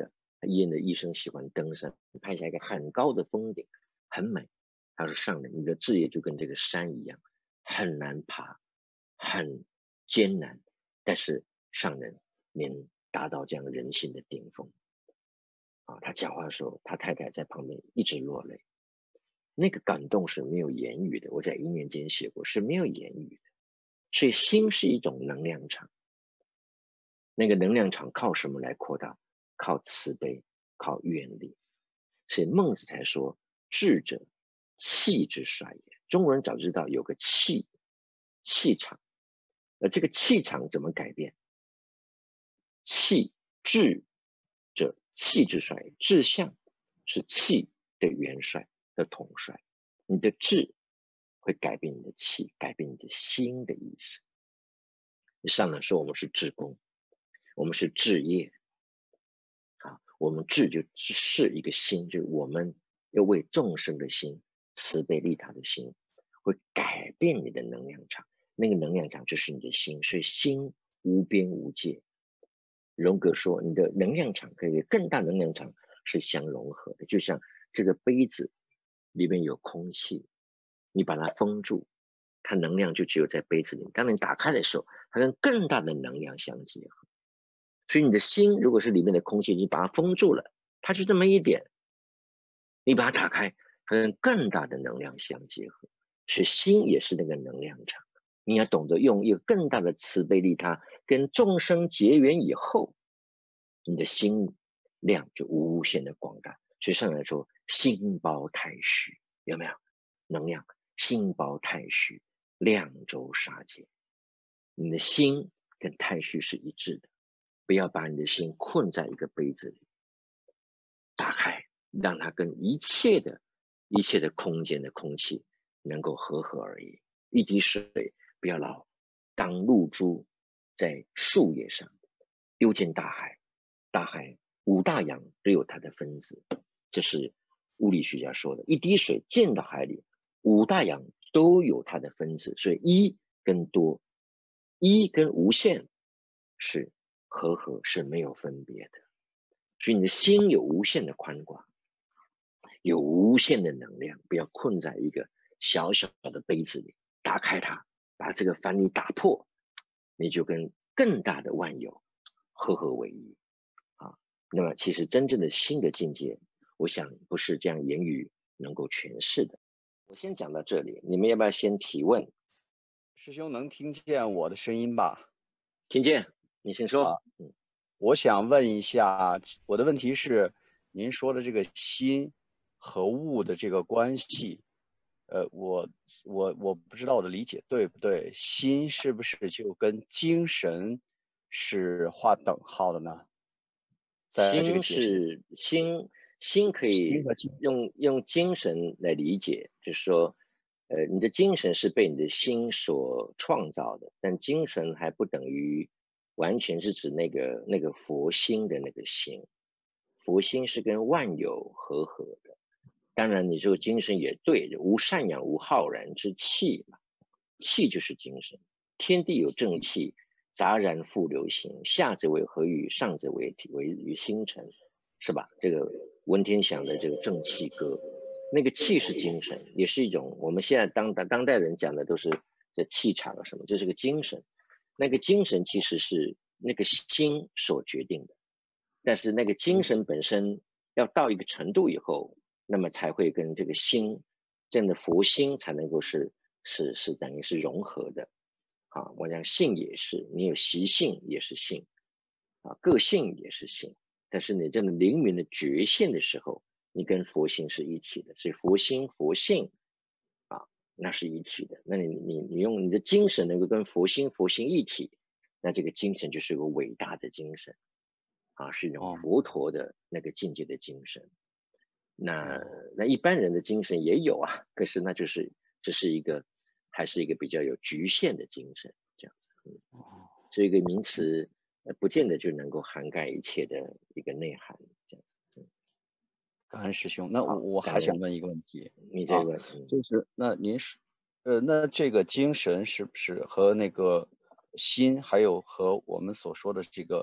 医院的医生喜欢登山，拍下一个很高的峰顶，很美。他说上人，你的志业就跟这个山一样，很难爬，很艰难，但是上人您达到这样人性的顶峰。啊，他讲话的时候，他太太在旁边一直落泪，那个感动是没有言语的。我在一年间写过，是没有言语的。所以心是一种能量场，那个能量场靠什么来扩大？靠慈悲，靠愿力。所以孟子才说：“智者，气之衰也。”中国人早知道有个气，气场。而这个气场怎么改变？气，智者，气之衰也。志向是气的元帅的统帅，你的志会改变你的气，改变你的心的意思。上面说我们是志工，我们是志业啊，我们志就是一个心，就是我们要为众生的心，慈悲利他的心，会改变你的能量场。那个能量场就是你的心，所以心无边无界。荣格说，你的能量场可以更大能量场是相融合的，就像这个杯子里面有空气，你把它封住，它能量就只有在杯子里。当你打开的时候，它跟更大的能量相结合。所以你的心如果是里面的空气，你把它封住了，它就这么一点，你把它打开，它跟更大的能量相结合。所以心也是那个能量场，你要懂得用一个更大的慈悲利他跟众生结缘以后，你的心量就无限的广大。所以上来说，心包太虚，有没有能量？心包太虚，量周杀劫。你的心跟太虚是一致的，不要把你的心困在一个杯子里，打开，让它跟一切的、一切的空间的空气能够合合而已。一滴水不要老当露珠在树叶上丢进大海，大海五大洋都有它的分子，这是物理学家说的。一滴水进到海里，五大洋都有它的分子，所以一跟多，一跟无限是合合是没有分别的。所以你的心有无限的宽广，有无限的能量，不要困在一个小小的杯子里，打开它，把这个藩篱打破，你就跟更大的万有合合为一啊。那么其实真正的心的境界，我想不是这样言语能够诠释的。我先讲到这里，你们要不要先提问？ 师兄能听见我的声音吧？ 听见，你先说。 啊，我想问一下，我的问题是，您说的这个心和物的这个关系，呃，我我我不知道我的理解对不对？心是不是就跟精神是划等号的呢？在这个心解释， 是心，心可以心和精用用精神来理解，就是说，呃，你的精神是被你的心所创造的，但精神还不等于完全是指那个那个佛心的那个心，佛心是跟万有和合的。当然，你说精神也对，无善养无浩然之气嘛，气就是精神。天地有正气，杂然复流行，下者为何宇，上者为体为于星辰，是吧？这个文天祥的这个正气歌，那个气是精神，也是一种我们现在当代当代人讲的都是这气场啊什么，这是个精神。那个精神其实是那个心所决定的，但是那个精神本身要到一个程度以后，那么才会跟这个心，这样的佛心才能够是是是等于是融合的。啊，我讲性也是，你有习性也是性，啊，个性也是性，但是你真的灵敏的觉现的时候，你跟佛性是一体的，所以佛心佛性啊，那是一体的。那你你你用你的精神能够跟佛心佛性一体，那这个精神就是个伟大的精神啊，是一种佛陀的那个境界的精神。那那一般人的精神也有啊，可是那就是这是一个还是一个比较有局限的精神这样子。嗯，所以一个名词呃不见得就能够涵盖一切的一个内涵这样子。嗯， 感恩师兄。那我好， 我感恩还想问一个问题啊， 你再问。嗯， 就是那您是，呃，那这个精神是不是和那个心，还有和我们所说的这个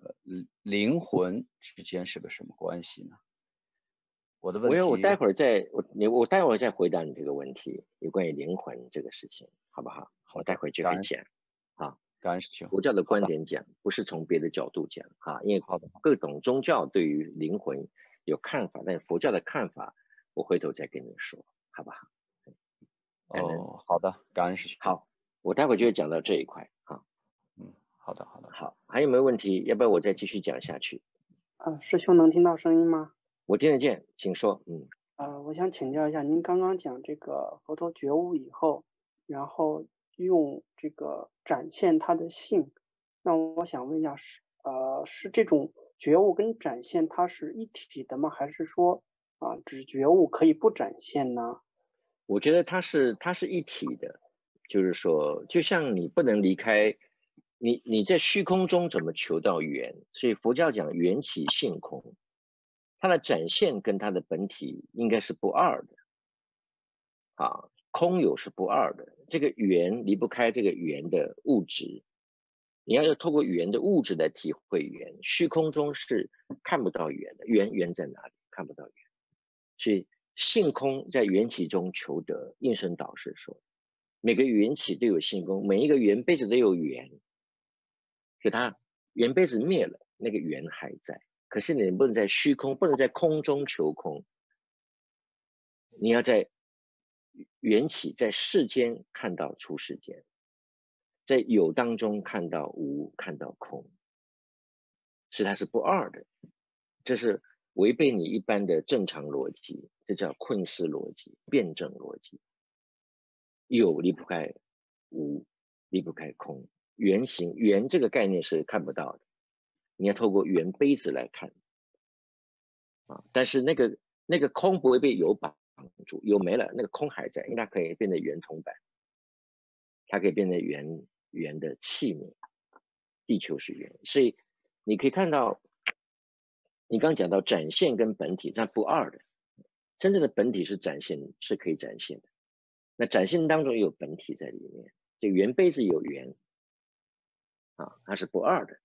呃灵魂之间是个什么关系呢？我的问我要我待题， 会儿再我你我待会儿再回答你这个问题，有关于灵魂这个事情，好不好？ 好的， 我待会儿就感恩会讲。啊， 感恩师兄。 佛教的好的， 观点讲，不是从别的角度讲啊，因为好的， 各种宗教对于灵魂有看法，但佛教的看法，我回头再跟你说，好不好？感恩。 哦，好的，感恩师兄。 好，我待会儿就会讲到这一块啊。 嗯，好的，好的。 好，还有没有问题？要不然我再继续讲下去？ 啊，师兄能听到声音吗？ 我听得见，请说。嗯， 呃，我想请教一下，您刚刚讲这个佛陀觉悟以后，然后用这个展现他的性，那我想问一下，是呃是这种觉悟跟展现它是一体的吗？还是说啊、只觉悟可以不展现呢？ 我觉得它是它是一体的，就是说，就像你不能离开你你在虚空中怎么求到圆？所以佛教讲缘起性空，它的展现跟它的本体应该是不二的啊，空有是不二的，这个圆离不开这个圆的物质，你要要透过圆的物质来体会圆，虚空中是看不到圆的，圆圆在哪里？看不到圆，所以性空在缘起中求得。应声导师说，每个缘起都有性空，每一个圆杯子都有圆，可它圆杯子灭了，那个圆还在。可是你不能在虚空，不能在空中求空，你要在缘起，在世间看到出世间，在有当中看到无，看到空，所以它是不二的。这是违背你一般的正常逻辑，这叫困思逻辑、辩证逻辑。有离不开无，离不开空。圆形圆这个概念是看不到的，你要透过圆杯子来看啊。但是那个那个空不会被有绑住，有没了，那个空还在，因为它可以变得圆铜板，它可以变得圆圆的器皿。地球是圆，所以你可以看到，你刚讲到展现跟本体，这不二的。真正的本体是展现，是可以展现的。那展现当中也有本体在里面，这圆杯子有圆啊，它是不二的。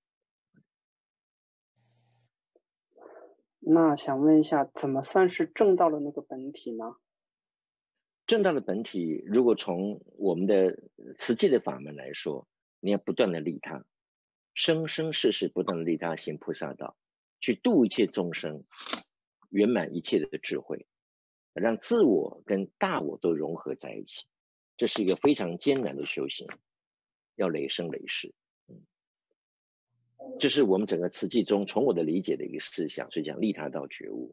那想问一下，怎么算是证到了那个本体呢？ 证到的本体，如果从我们的慈济的法门来说，你要不断的利他，生生世世不断的利他行菩萨道，去度一切众生，圆满一切的智慧，让自我跟大我都融合在一起，这是一个非常艰难的修行，要累生累世。嗯，这是我们整个慈济中从我的理解的一个思想，所以讲利他到觉悟。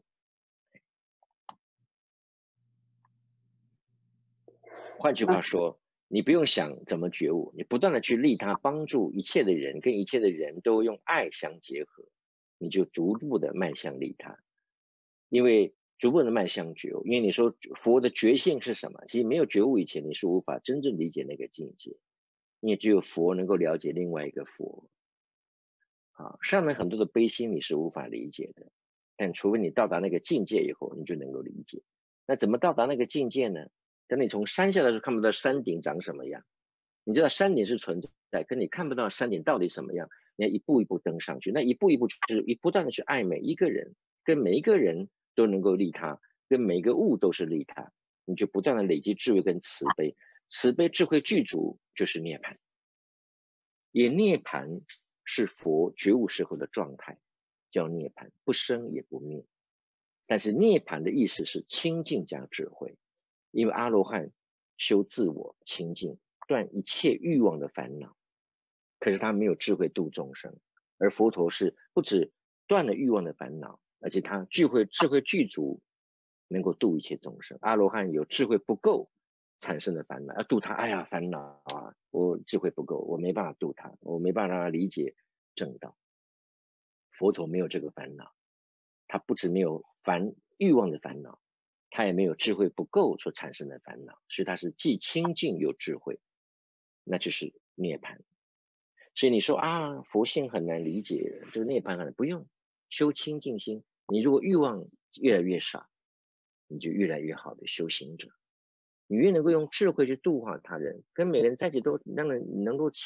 换句话说，你不用想怎么觉悟，你不断的去利他，帮助一切的人，跟一切的人都用爱相结合，你就逐步的迈向利他。因为逐步的迈向觉悟，因为你说佛的觉性是什么？其实没有觉悟以前，你是无法真正理解那个境界，因为只有佛能够了解另外一个佛。啊，上面很多的悲心你是无法理解的，但除非你到达那个境界以后，你就能够理解。那怎么到达那个境界呢？等你从山下来的时候看不到山顶长什么样，你知道山顶是存在，可你看不到山顶到底什么样，你要一步一步登上去。那一步一步就是一不断的去爱每一个人，跟每一个人都能够利他，跟每一个物都是利他，你就不断的累积智慧跟慈悲，慈悲智慧具足就是涅槃。也涅槃是佛觉悟时候的状态，叫涅槃，不生也不灭。但是涅槃的意思是清净加智慧，因为阿罗汉修自我清净，断一切欲望的烦恼，可是他没有智慧度众生，而佛陀是不止断了欲望的烦恼，而且他智慧智慧具足，能够度一切众生。阿罗汉有智慧不够产生的烦恼，要度他，哎呀烦恼啊，我智慧不够，我没办法度他，我没办法让他理解正道。佛陀没有这个烦恼，他不止没有烦欲望的烦恼，他也没有智慧不够所产生的烦恼，所以他是既清净又智慧，那就是涅槃。所以你说啊，佛性很难理解，这个涅槃很难，不用修清净心。你如果欲望越来越少，你就越来越好的修行者。你越能够用智慧去度化他人，跟每个人在一起都让人能够起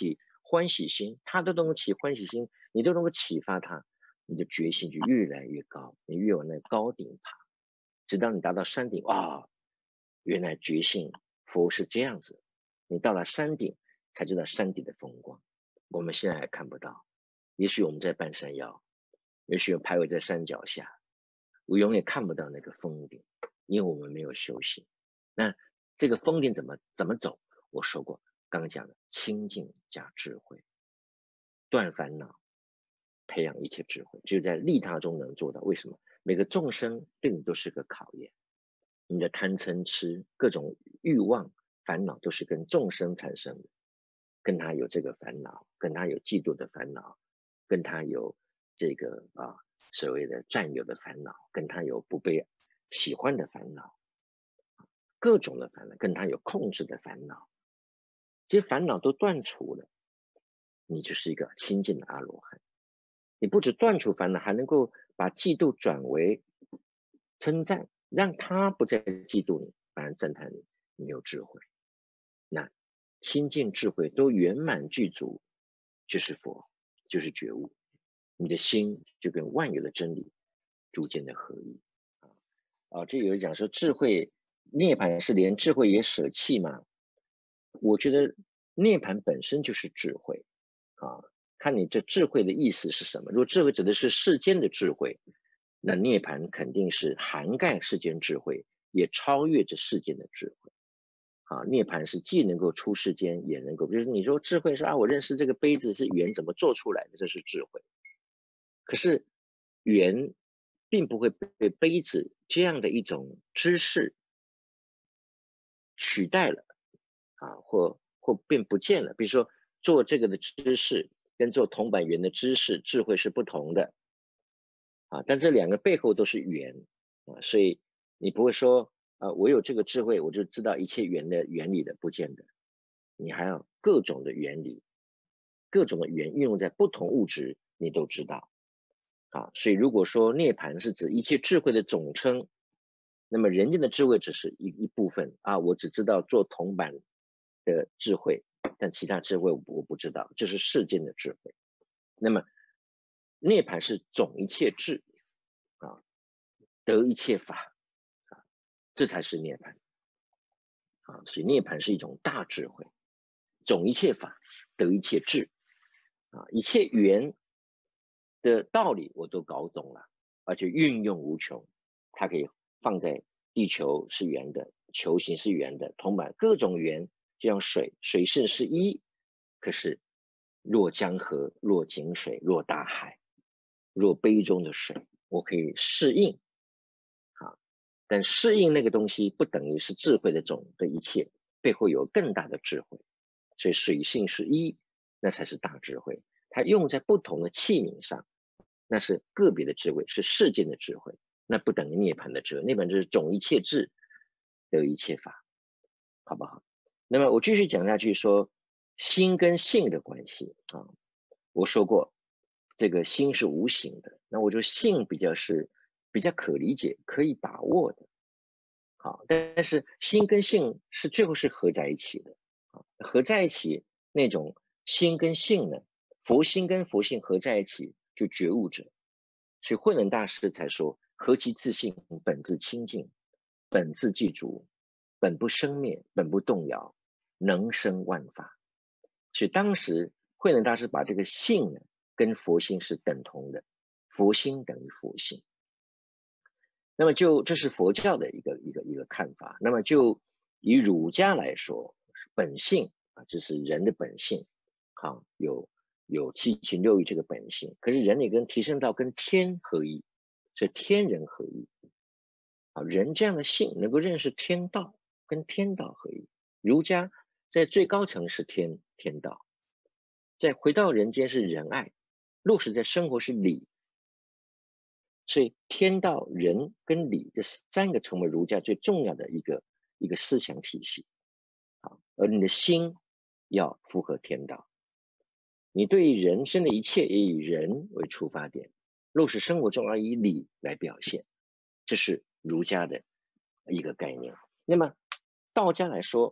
欢喜心，他都能够起欢喜心，你都能够启发他，你的决心就越来越高，你越往那高顶爬，直到你达到山顶，哇，原来觉性佛是这样子，你到了山顶才知道山顶的风光，我们现在还看不到，也许我们在半山腰，也许徘徊在山脚下，我永远看不到那个峰顶，因为我们没有修行。那这个峰顶怎么怎么走？我说过，刚刚讲的清净加智慧，断烦恼，培养一切智慧，只有在利他中能做到。为什么？每个众生对你都是个考验，你的贪嗔痴各种欲望烦恼都是跟众生产生的，跟他有这个烦恼，跟他有嫉妒的烦恼，跟他有这个啊所谓的占有的烦恼，跟他有不被喜欢的烦恼，各种的烦恼，跟他有控制的烦恼，这些烦恼都断除了，你就是一个清净的阿罗汉。你不止断除烦恼，还能够把嫉妒转为称赞，让他不再嫉妒你，反而赞叹你，你有智慧。那清净智慧都圆满具足，就是佛，就是觉悟。你的心就跟万有的真理逐渐的合一。啊，这有人讲说智慧涅槃是连智慧也舍弃吗？我觉得涅槃本身就是智慧啊，看你这智慧的意思是什么。如果智慧指的是世间的智慧，那涅槃肯定是涵盖世间智慧，也超越着世间的智慧。啊，涅槃是既能够出世间，也能够，就是你说智慧说啊，我认识这个杯子是圆怎么做出来的，这是智慧。可是圆并不会被杯子这样的一种知识取代了啊，或或变不见了。比如说做这个的知识跟做铜板圆的知识智慧是不同的啊，但这两个背后都是圆啊，所以你不会说啊，我有这个智慧我就知道一切圆的原理的，不见得，你还要各种的原理，各种的圆运用在不同物质你都知道啊。所以如果说涅槃是指一切智慧的总称，那么人间的智慧只是一一部分啊，我只知道做铜板的智慧，但其他智慧我不知道，这是世间的智慧。那么涅槃是总一切智啊，得一切法啊，这才是涅槃啊。所以涅槃是一种大智慧，总一切法，得一切智啊，一切缘的道理我都搞懂了，而且运用无穷，它可以放在地球是圆的，球形是圆的，铜板各种圆，就像水，水性是一，可是若江河，若井水，若大海，若杯中的水，我可以适应啊，但适应那个东西不等于是智慧的总的一切，背后有更大的智慧，所以水性是一，那才是大智慧。它用在不同的器皿上，那是个别的智慧，是世间的智慧，那不等于涅槃的智慧。涅槃就是总一切智得一切法，好不好？那么我继续讲下去说心跟性的关系啊，我说过这个心是无形的，那我说性比较是比较可理解可以把握的，好，但是心跟性是最后是合在一起的啊，合在一起那种心跟性呢，佛心跟佛性合在一起就觉悟者，所以慧能大师才说何其自性，本自清净，本自具足，本不生灭，本不动摇，能生万法。所以当时慧能大师把这个性呢跟佛心是等同的，佛心等于佛性。那么就这是佛教的一个一个一个看法。那么就以儒家来说，本性啊，这是人的本性，好，有有七情六欲这个本性。可是人也跟提升到跟天合一，所以天人合一。啊，人这样的性能够认识天道，跟天道合一。儒家在最高层是天天道，再回到人间是仁爱，落实在生活是礼。所以天道人跟礼这三个成为儒家最重要的一个一个思想体系啊，而你的心要符合天道，你对于人生的一切也以人为出发点，落实生活中要以礼来表现，这是儒家的一个概念。那么道家来说，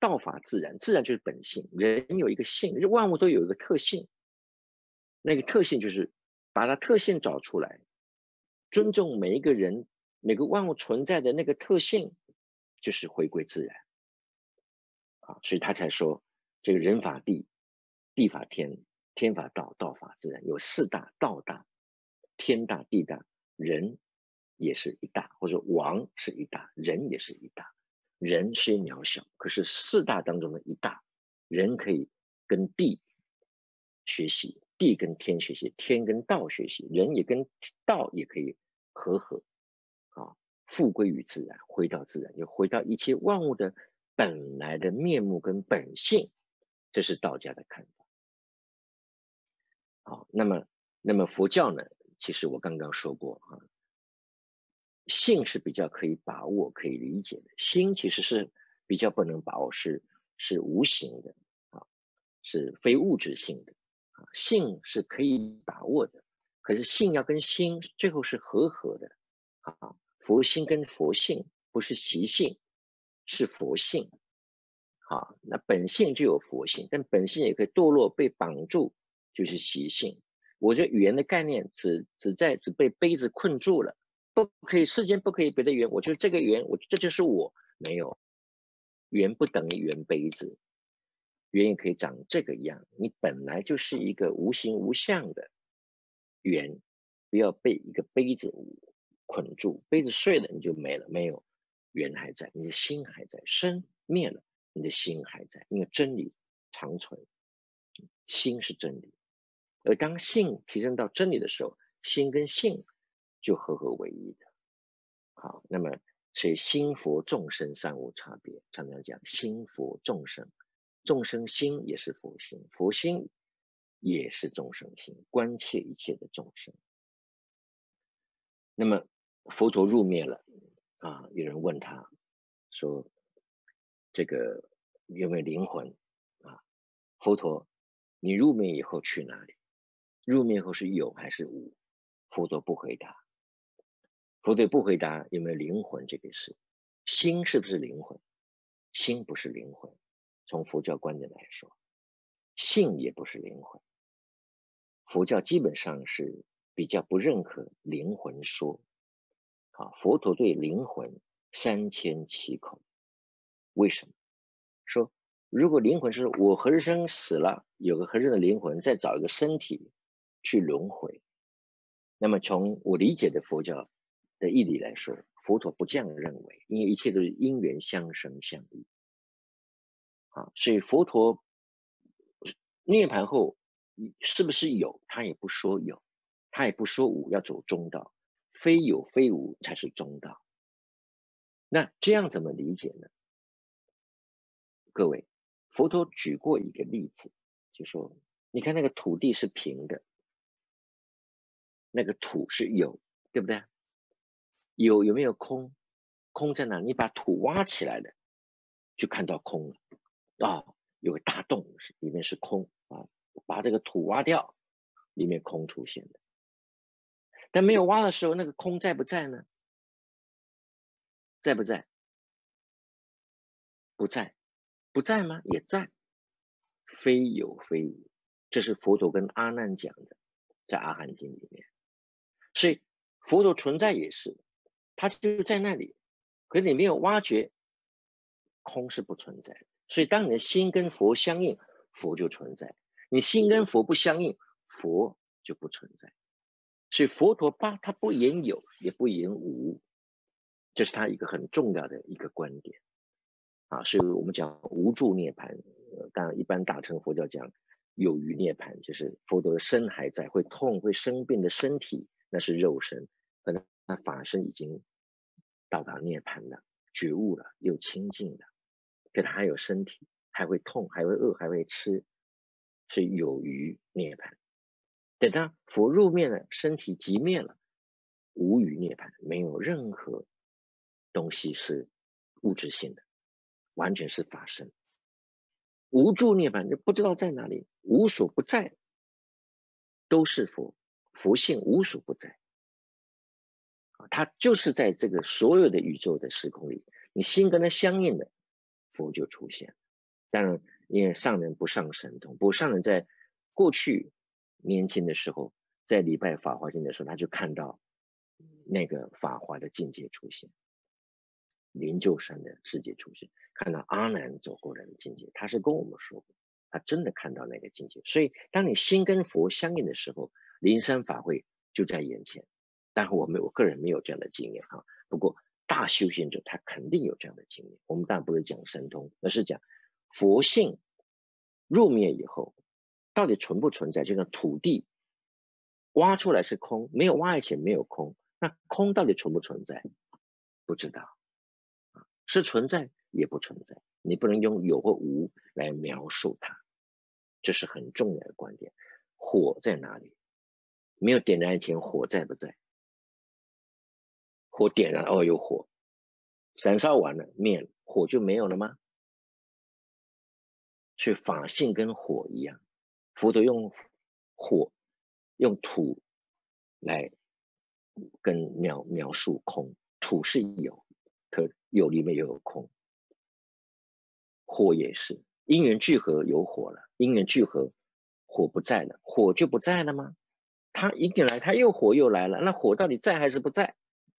道法自然，自然就是本性，人有一个性，万物都有一个特性，那个特性就是把它特性找出来，尊重每一个人、每个万物存在的那个特性，就是回归自然啊，所以他才说这个人法地，地法天，天法道，道法自然，有四大，道大，天大，地大，人也是一大，或者王是一大，人也是一大。人虽渺小，可是四大当中的一大，人可以跟地学习，地跟天学习，天跟道学习，人也跟道也可以和合啊，复归于自然，回到自然，就回到一切万物的本来的面目跟本性，这是道家的看法。好，那么那么佛教呢？其实我刚刚说过啊，性是比较可以把握、可以理解的，心其实是比较不能把握，是是无形的啊，是非物质性的啊。性是可以把握的，可是性要跟心最后是和合的啊。佛心跟佛性不是习性，是佛性。好，那本性就有佛性，但本性也可以堕落、被绑住，就是习性。我这语言的概念只只在只被杯子困住了。不可以，世间不可以别的圆，我就是这个圆，我这就是我，没有圆不等于圆杯子，圆也可以长这个样，你本来就是一个无形无相的圆，不要被一个杯子捆住，杯子碎了你就没了，没有，圆还在，你的心还在，生灭了，你的心还在，因为真理长存，心是真理，而当性提升到真理的时候，心跟性就合合为一的。好，那么所以心佛众生三无差别，常常讲心佛众生，众生心也是佛心，佛心也是众生心，关切一切的众生。那么佛陀入灭了啊，有人问他说：“这个有没有灵魂啊？”佛陀，你入灭以后去哪里？入灭后是有还是无？佛陀不回答。佛陀不回答有没有灵魂这个事，心是不是灵魂？心不是灵魂，从佛教观点来说，性也不是灵魂。佛教基本上是比较不认可灵魂说。啊，佛陀对灵魂三缄其口。为什么？说如果灵魂是我何生死了，有个何生的灵魂，再找一个身体去轮回，那么从我理解的佛教的义理来说，佛陀不这样认为，因为一切都是因缘相生相依啊，所以佛陀涅槃后是不是有，他也不说有，他也不说无，要走中道，非有非无才是中道。那这样怎么理解呢？各位，佛陀举过一个例子，就说你看那个土地是平的，那个土是有，对不对？有有没有空？空在哪？你把土挖起来了，就看到空了。啊、哦，有个大洞，里面是空啊，把这个土挖掉，里面空出现的。但没有挖的时候，那个空在不在呢？在不在？不在。不在吗？也在。非有非无，这是佛陀跟阿难讲的，在阿含经里面。所以佛陀存在也是，他就在那里，可是你没有挖掘，空是不存在的。所以当你的心跟佛相应，佛就存在；你心跟佛不相应，佛就不存在。所以佛陀他他不言有，也不言无，这是他一个很重要的一个观点啊。所以我们讲无住涅槃，呃，当然一般大乘佛教讲有余涅槃，就是佛陀的身还在，会痛会生病的身体那是肉身，可能他法身已经到达涅槃了，觉悟了，又清净了，可他还有身体，还会痛，还会饿，还会吃，是有余涅槃。等到佛入灭了，身体即灭了，无余涅槃，没有任何东西是物质性的，完全是法身。无住涅槃就不知道在哪里，无所不在，都是佛，佛性无所不在。它就是在这个所有的宇宙的时空里，你心跟它相应的，佛就出现。 当然，因为上人不上神通，不过上人在过去年轻的时候，在礼拜法华经的时候，他就看到那个法华的境界出现，灵鹫山的世界出现，看到阿难走过来的境界，他是跟我们说过，他真的看到那个境界。所以，当你心跟佛相应的时候，灵山法会就在眼前。但我们我个人没有这样的经验哈，不过大修行者他肯定有这样的经验。我们当然不是讲神通，而是讲佛性入灭以后，到底存不存在？就像土地挖出来是空，没有挖以前没有空，那空到底存不存在？不知道，是存在也不存在，你不能用有或无来描述它，这是很重要的观点。火在哪里？没有点燃以前，火在不在？火点燃了，哦，有火，燃烧完了，灭了，火就没有了吗？所以法性跟火一样，佛陀用火、用土来跟描描述空，土是有，可有里面也有空。火也是，因缘聚合有火了，因缘聚合，火不在了，火就不在了吗？它一点来，它又火又来了，那火到底在还是不在？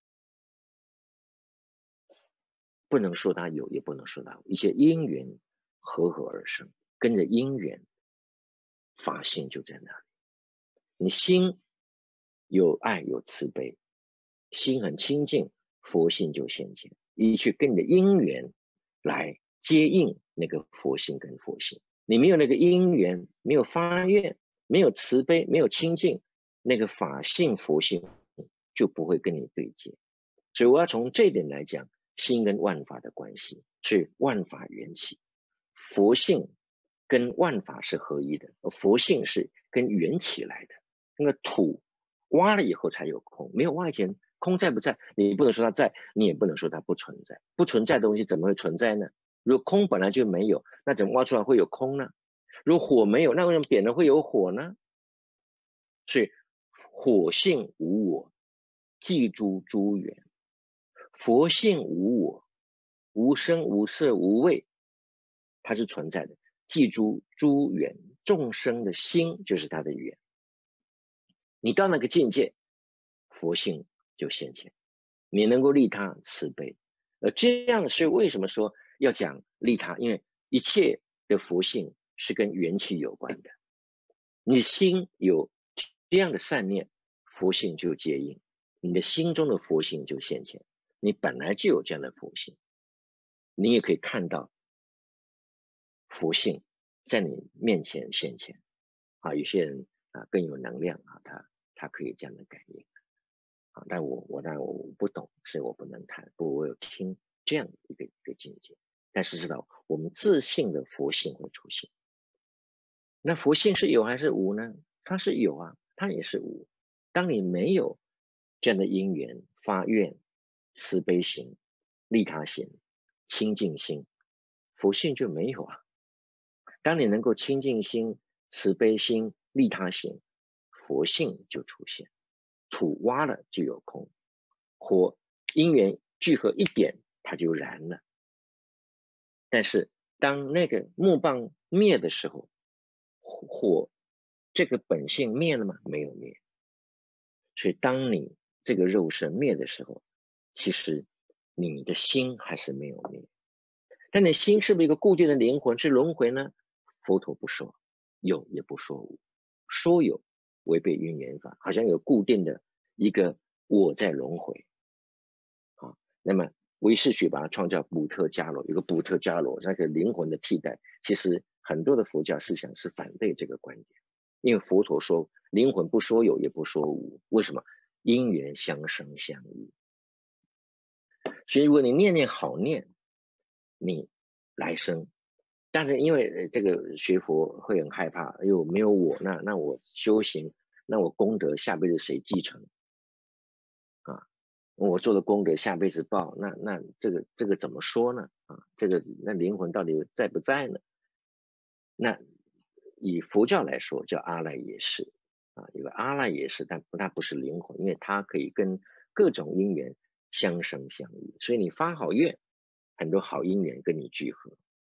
不能说它有，也不能说它有，一些因缘合合而生，跟着因缘，法性就在那里。你心有爱有慈悲，心很清净，佛性就现前。你去跟着因缘来接应那个佛性跟佛性。你没有那个因缘，没有发愿，没有慈悲，没有清净，那个法性佛性就不会跟你对接。所以我要从这一点来讲，心跟万法的关系是万法缘起，佛性跟万法是合一的，而佛性是跟缘起来的。那个土挖了以后才有空，没有挖以前，空在不在？你不能说它在，你也不能说它不存在。不存在的东西怎么会存在呢？如果空本来就没有，那怎么挖出来会有空呢？如果火没有，那为什么点了会有火呢？所以火性无我，记诸诸缘。佛性无我，无生无色无味，它是存在的。记诸诸缘，众生的心就是它的缘。你到那个境界，佛性就现前，你能够利他慈悲。而这样的，所以为什么说要讲利他？因为一切的佛性是跟缘起有关的。你心有这样的善念，佛性就接应，你的心中的佛性就现前。你本来就有这样的佛性，你也可以看到佛性在你面前现前啊。有些人啊更有能量啊，他他可以这样的感应啊。但我我当然我不懂，所以我不能谈。不过我有听这样一个一个境界，但是知道我们自信的佛性会出现。那佛性是有还是无呢？它是有啊，它也是无。当你没有这样的因缘发愿、慈悲心、利他心、清净心，佛性就没有啊。当你能够清净心、慈悲心、利他心，佛性就出现。土挖了就有空，火因缘聚合一点，它就燃了。但是当那个木棒灭的时候，火这个本性灭了吗？没有灭。所以当你这个肉身灭的时候，其实你的心还是没有灭。但你心是不是一个固定的灵魂，是轮回呢？佛陀不说有，也不说无。说有违背因缘法，好像有固定的一个我在轮回啊。那么唯识学把它创造补特伽罗，有个补特伽罗那个灵魂的替代。其实很多的佛教思想是反对这个观点，因为佛陀说灵魂不说有也不说无，为什么？因缘相生相依。所以如果你念念好念，你来生，但是因为这个学佛会很害怕，哎呦没有我，那那我修行，那我功德下辈子谁继承啊？我做的功德下辈子报，那那这个这个怎么说呢？啊，这个那灵魂到底在不在呢？那以佛教来说叫阿赖耶识啊，有个阿赖耶识，但它不是灵魂，因为它可以跟各种因缘相生相依，所以你发好愿，很多好因缘跟你聚合，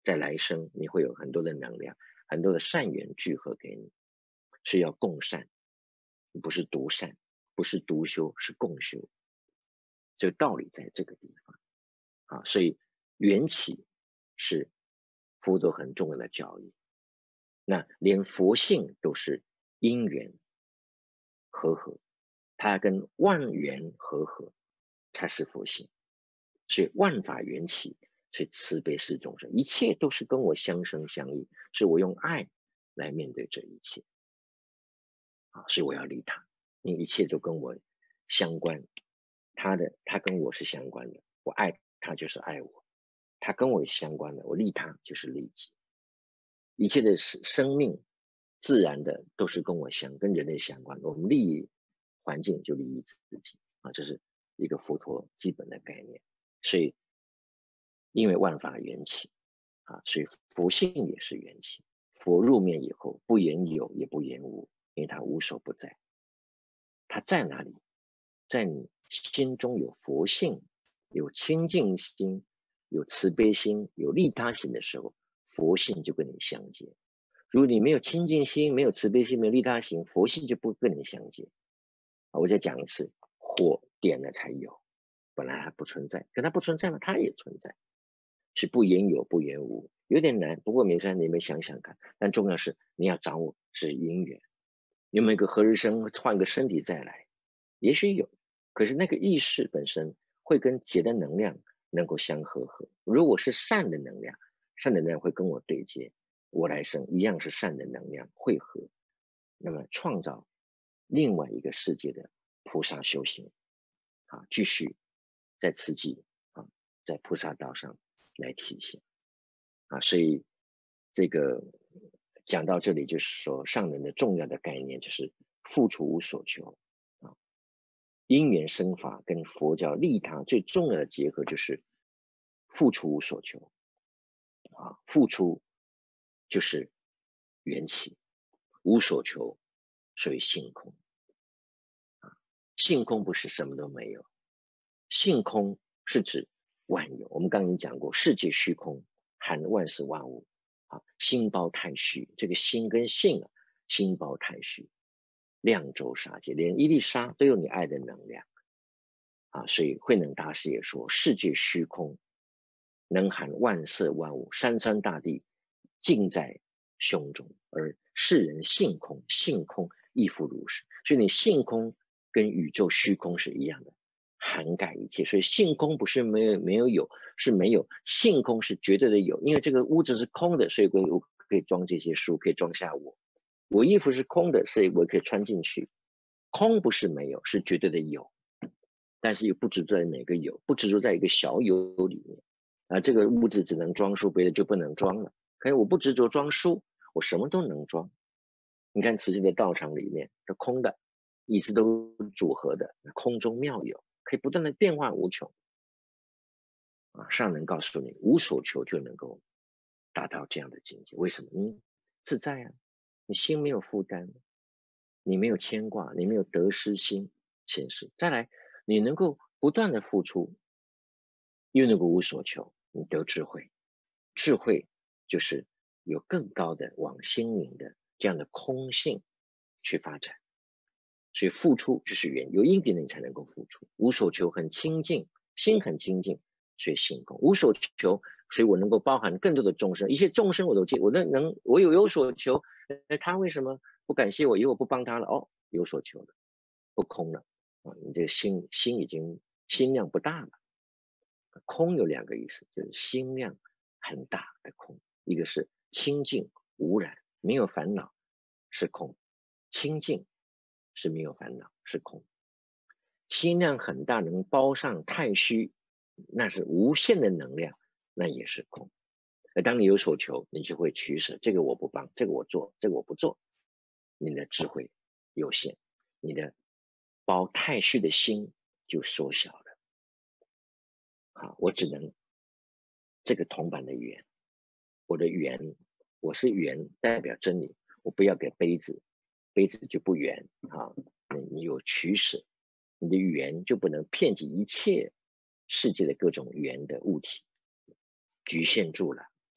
在来生你会有很多的能量，很多的善缘聚合给你，是要共善，不是独善，不是独修，是共修。这个道理在这个地方啊，所以缘起是佛陀很重要的教义。那连佛性都是因缘和合，它跟万缘和合才是佛性。所以万法缘起，所以慈悲是众生，一切都是跟我相生相依，所以我用爱来面对这一切啊，所以我要利他，因为一切都跟我相关，他的他跟我是相关的，我爱他就是爱我，他跟我相关的，我利他就是利己，一切的生命自然的都是跟我相跟人类相关的，我们利益环境就利益自己啊，这是一个佛陀基本的概念。所以因为万法缘起啊，所以佛性也是缘起。佛入面以后，不言有也不言无，因为他无所不在。他在哪里？在你心中有佛性，有清净心，有慈悲心，有利他心的时候，佛性就跟你相接。如果你没有清净心，没有慈悲心，没有利他心，佛性就不跟你相接。我再讲一次，火点了才有，本来还不存在，可它不存在嘛，它也存在。是不言有不言无，有点难，不过没事，你们想想看。但重要是你要掌握是因缘，有没有一个何日生换个身体再来？也许有，可是那个意识本身会跟劫的能量能够相合合。如果是善的能量，善的能量会跟我对接，我来生一样是善的能量汇合，那么创造另外一个世界的菩萨修行啊，继续在慈济啊，在菩萨道上来体现啊，所以这个讲到这里，就是说上人的重要的概念就是付出无所求啊，因缘生法跟佛教利他最重要的结合就是付出无所求啊，付出就是缘起，无所求，所以性空啊，性空不是什么都没有，性空是指万有，我们刚刚已经讲过，世界虚空含万事万物啊，心包太虚，这个心跟性啊，心包太虚，量周沙界，连一粒沙都有你爱的能量啊，所以慧能大师也说，世界虚空能含万色万物，山川大地尽在胸中，而世人性空，性空亦复如是，所以你性空跟宇宙虚空是一样的，涵盖一切，所以性空不是没有没有有，是没有，性空是绝对的有，因为这个屋子是空的，所以我可以装这些书，可以装下我，我衣服是空的，所以我可以穿进去，空不是没有，是绝对的有，但是又不执着在每个有，不执着在一个小有里面啊，这个屋子只能装书，别的就不能装了，可是我不执着装书，我什么都能装。你看慈济的道场里面是空的，椅子都组合的，空中妙有，可以不断的变化无穷啊！上人告诉你，无所求就能够达到这样的境界。为什么？你自在啊，你心没有负担，你没有牵挂，你没有得失心显示。再来，你能够不断的付出，又能够无所求，你得智慧。智慧就是有更高的往心灵的这样的空性去发展。所以付出就是缘，有因缘的你才能够付出。无所求很清净，心很清净，所以性空。无所求，所以我能够包含更多的众生，一切众生我都接，我能能我有有所求，哎，他为什么不感谢我？以后我不帮他了？哦，有所求了，不空了啊！你这个心心已经心量不大了。空有两个意思，就是心量很大的空，一个是清净无染，没有烦恼是空，清净是没有烦恼是空，心量很大能包上太虚，那是无限的能量，那也是空。而当你有所求，你就会取舍，这个我不帮，这个我做，这个我不做，你的智慧有限，你的包太虚的心就缩小了。好，我只能这个铜板的圆，我的圆，我是圆代表真理，我不要给杯子，杯子就不圆啊。你你有取舍，你的圆就不能遍及一切世界的各种圆的物体，局限住了，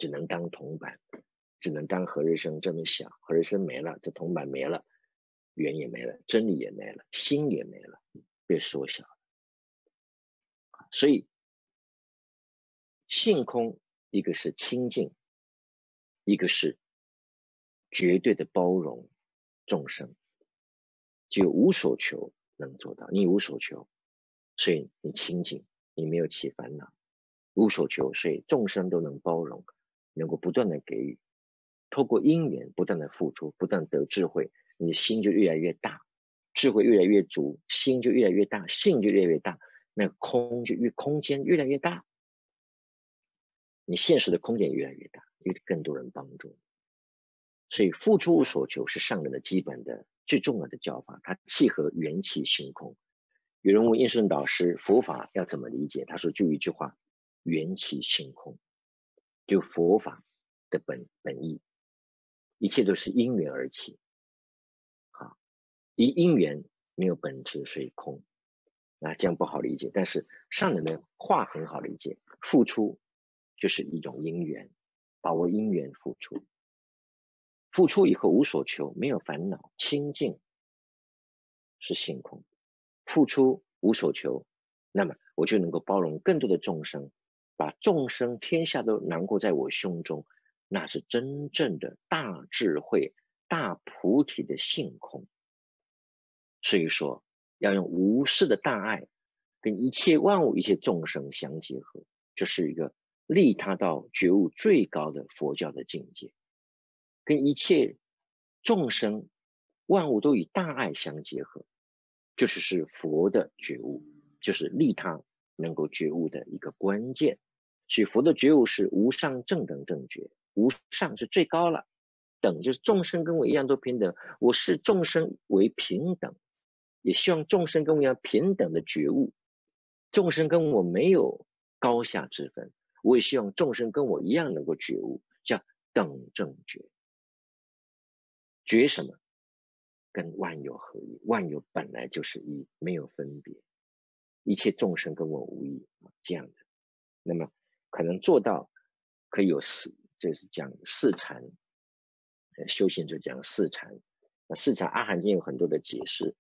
只能当铜板，只能当何日生这么小，何日生没了，这铜板没了，缘也没了，真理也没了，心也没了，被缩小了。所以性空，一个是清净，一个是绝对的包容众生，只有无所求能做到。你无所求，所以你清净，你没有起烦恼。无所求，所以众生都能包容，能够不断的给予，透过因缘不断的付出，不断得智慧，你的心就越来越大，智慧越来越足，心就越来越大，性就越来越大，那个空就越空间越来越大，你现实的空间也越来越大，因为更多人帮助。所以付出无所求是上人的基本的最重要的教法，它契合元气性空。有人问应顺导师佛法要怎么理解，他说就一句话，元气性空，就佛法的本本意，一切都是因缘而起。好，一因缘没有本质，所以空。那这样不好理解，但是上人的话很好理解，付出就是一种因缘，把握因缘付出，付出以后无所求，没有烦恼，清净是性空。付出无所求，那么我就能够包容更多的众生，把众生天下都囊括在我胸中，那是真正的大智慧、大菩提的性空。所以说要用无私的大爱跟一切万物一切众生相结合，这是一个利他到觉悟最高的佛教的境界，跟一切众生万物都以大爱相结合，就是是佛的觉悟，就是利他能够觉悟的一个关键。所以佛的觉悟是无上正等正觉，无上是最高了，等就是众生跟我一样都平等，我视众生为平等，也希望众生跟我一样平等的觉悟，众生跟我没有高下之分，我也希望众生跟我一样能够觉悟，叫等正觉。觉什么？跟万有合一，万有本来就是一，没有分别，一切众生跟我无异，这样的。那么可能做到可以有四，就是讲四禅，修行就讲四禅。那四禅阿含经有很多的解释，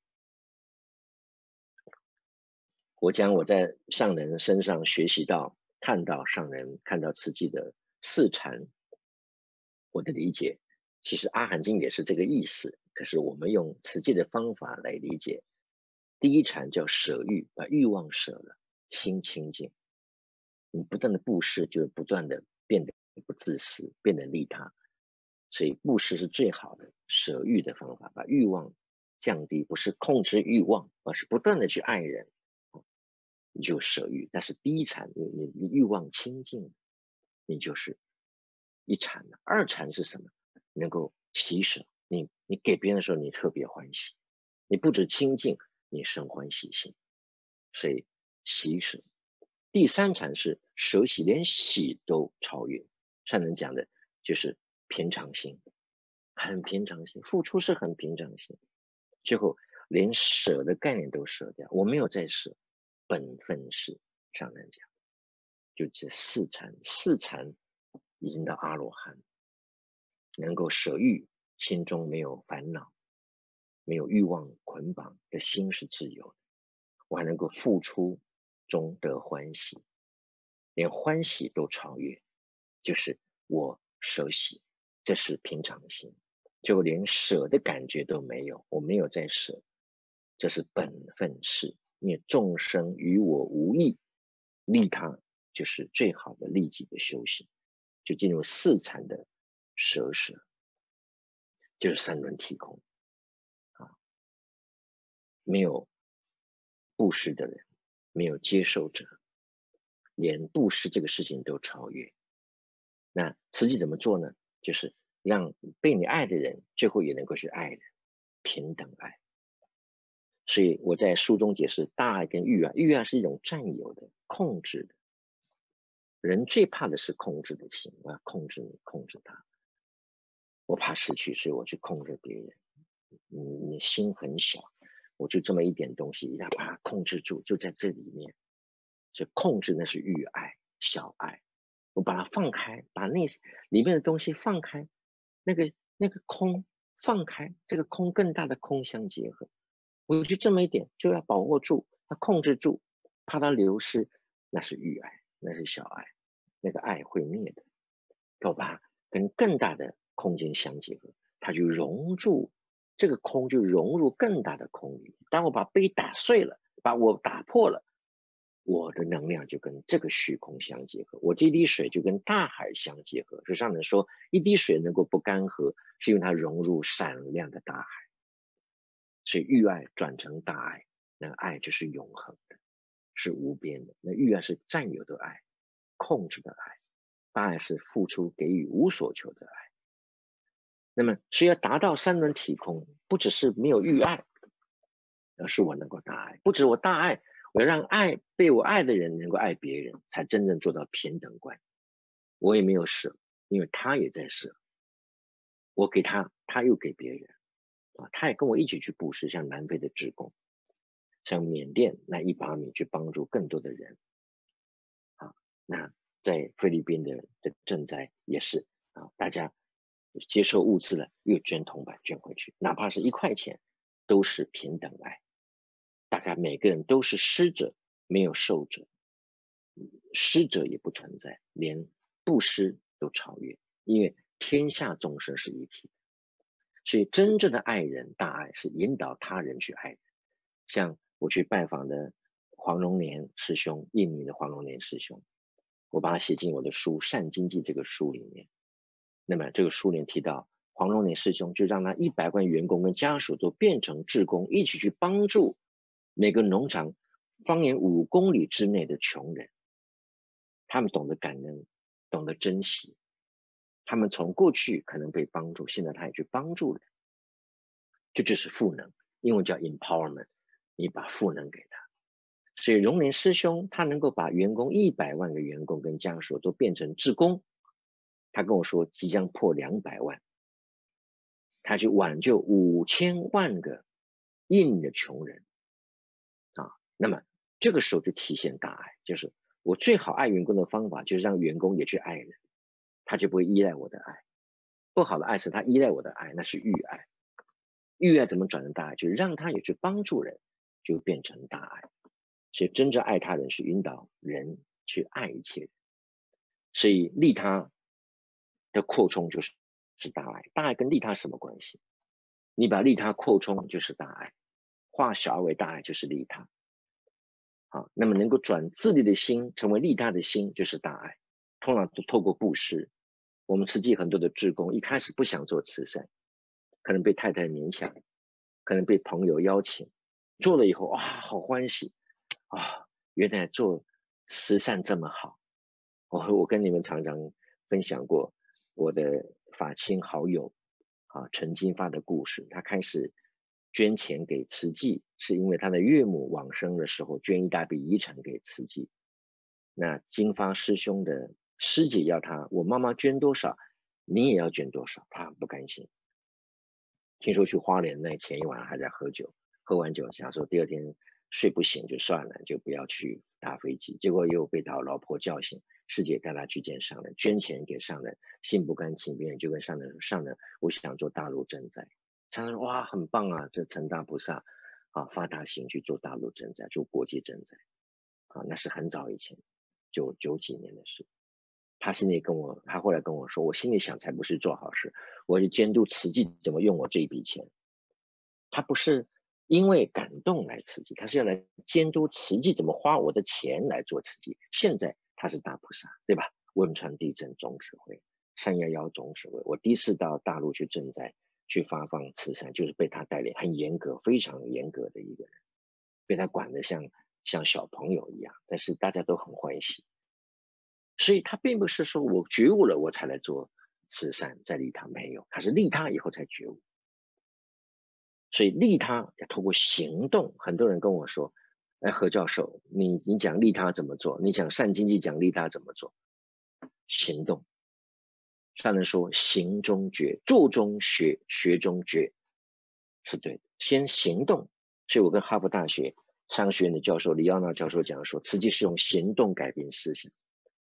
我讲我在上人身上学习到、看到上人看到慈济的四禅，我的理解其实阿含经也是这个意思，可是我们用慈济的方法来理解。第一禅叫舍欲，把欲望舍了，心清净。你不断的布施，就是不断的变得不自私，变得利他。所以布施是最好的舍欲的方法，把欲望降低，不是控制欲望，而是不断的去爱人，你就舍欲。但是第一禅，你你你欲望清净，你就是一禅了。二禅是什么？能够喜舍，你你给别人的时候，你特别欢喜，你不止清净，你生欢喜心，所以喜舍。第三禅是舍喜，连喜都超越。上人讲的就是平常心，很平常心，付出是很平常心，最后连舍的概念都舍掉，我没有在舍，本分是。上人讲，就这四禅，四禅已经到阿罗汉，能够舍欲，心中没有烦恼，没有欲望捆绑的心是自由的，我还能够付出中得欢喜，连欢喜都超越，就是我舍喜，这是平常心，就连舍的感觉都没有，我没有在舍，这是本分事，因为众生与我无异，利他就是最好的利己的修行，就进入四禅的舍舍，就是三轮体空啊，没有布施的人，没有接受者，连布施这个事情都超越。那慈济怎么做呢？就是让被你爱的人最后也能够去爱人，平等爱。所以我在书中解释大爱跟欲爱，欲爱是一种占有的、控制的。人最怕的是控制的心，我要控制你，控制他。我怕失去，所以我去控制别人。你你心很小，我就这么一点东西，要把它控制住，就在这里面。所以控制那是欲爱、小爱， 我把它放开，把那里面的东西放开，那个那个空放开，这个空更大的空相结合。我就这么一点就要把握住，要控制住，怕它流失，那是欲爱，那是小爱，那个爱会灭的。我把它跟更大的空间相结合，它就融入这个空，就融入更大的空里。当我把杯打碎了，把我打破了，我的能量就跟这个虚空相结合，我这滴水就跟大海相结合。就上面说，一滴水能够不干涸，是因为它融入闪亮的大海。所以欲爱转成大爱，那个爱就是永恒的，是无边的。那欲爱是占有的爱，控制的爱，大爱是付出给予无所求的爱。那么所以要达到三轮体空，不只是没有欲爱，而是我能够大爱，不止我大爱，我要让爱被我爱的人能够爱别人，才真正做到平等观。我也没有舍，因为他也在舍，我给他，他又给别人啊，他也跟我一起去布施，像南非的志工，像缅甸那一把米去帮助更多的人啊，那在菲律宾的的赈灾也是啊，大家接受物资了，又捐铜板捐回去，哪怕是一块钱，都是平等爱。大概每个人都是施者，没有受者，施者也不存在，连布施都超越，因为天下众生是一体的。所以真正的爱人大爱是引导他人去爱人。像我去拜访的黄龙年师兄，印尼的黄龙年师兄，我把他写进我的书《善经济》这个书里面。那么这个书里面提到，黄龙年师兄就让他一百万员工跟家属都变成志工，一起去帮助每个农场方圆五公里之内的穷人。他们懂得感恩，懂得珍惜。他们从过去可能被帮助，现在他也去帮助人，这就是赋能，英文叫 empowerment， 你把赋能给他。所以荣年师兄他能够把员工一百万个员工跟家属都变成志工，他跟我说即将破两百万，他去挽救五千万个印尼的穷人啊。那么这个时候就体现大爱，就是我最好爱员工的方法就是让员工也去爱人，他就不会依赖我的爱。不好的爱是他依赖我的爱，那是欲爱。欲爱怎么转成大爱？就是让他也去帮助人，就变成大爱。所以真正爱他人是引导人去爱一切人。所以利他的扩充就是是大爱。大爱跟利他什么关系？你把利他扩充就是大爱，化小爱为大爱就是利他。好，那么能够转自利的心成为利他的心就是大爱。通常都透过布施。我们慈济很多的志工一开始不想做慈善，可能被太太勉强，可能被朋友邀请，做了以后哇好欢喜啊，原来做慈善这么好。我我跟你们常常分享过我的法亲好友啊陈金发的故事。他开始捐钱给慈济，是因为他的岳母往生的时候捐一大笔遗产给慈济。那金发师兄的师姐要他，我妈妈捐多少，你也要捐多少，他很不甘心。听说去花莲那前一晚还在喝酒，喝完酒想说第二天睡不醒就算了，就不要去搭飞机。结果又被他老婆叫醒，师姐带他去见上人，捐钱给上人，心不甘情不愿就跟上人说：“上人，我想做大陆赈灾。”上人说：“哇，很棒啊，这陈大菩萨啊发大心去做大陆赈灾，做国际赈灾啊，那是很早以前，九九几年的事。”他心里跟我，他后来跟我说，我心里想才不是做好事，我是监督慈济怎么用我这一笔钱。他不是因为感动来慈济，他是要来监督慈济怎么花我的钱来做慈济。现在他是大菩萨，对吧？汶川地震总指挥，三一一总指挥。我第一次到大陆去赈灾，去发放慈善，就是被他带领，很严格，非常严格的一个人，被他管得像像小朋友一样，但是大家都很欢喜。所以他并不是说我觉悟了我才来做慈善再利他，没有，他是利他以后才觉悟。所以利他要透过行动。很多人跟我说，哎，何教授，你你讲利他怎么做？你讲善经济讲利他怎么做？行动。上人说行中觉，做中学，学中觉，是对的。先行动。所以我跟哈佛大学商学院的教授李奥娜教授讲说，慈济是用行动改变思想。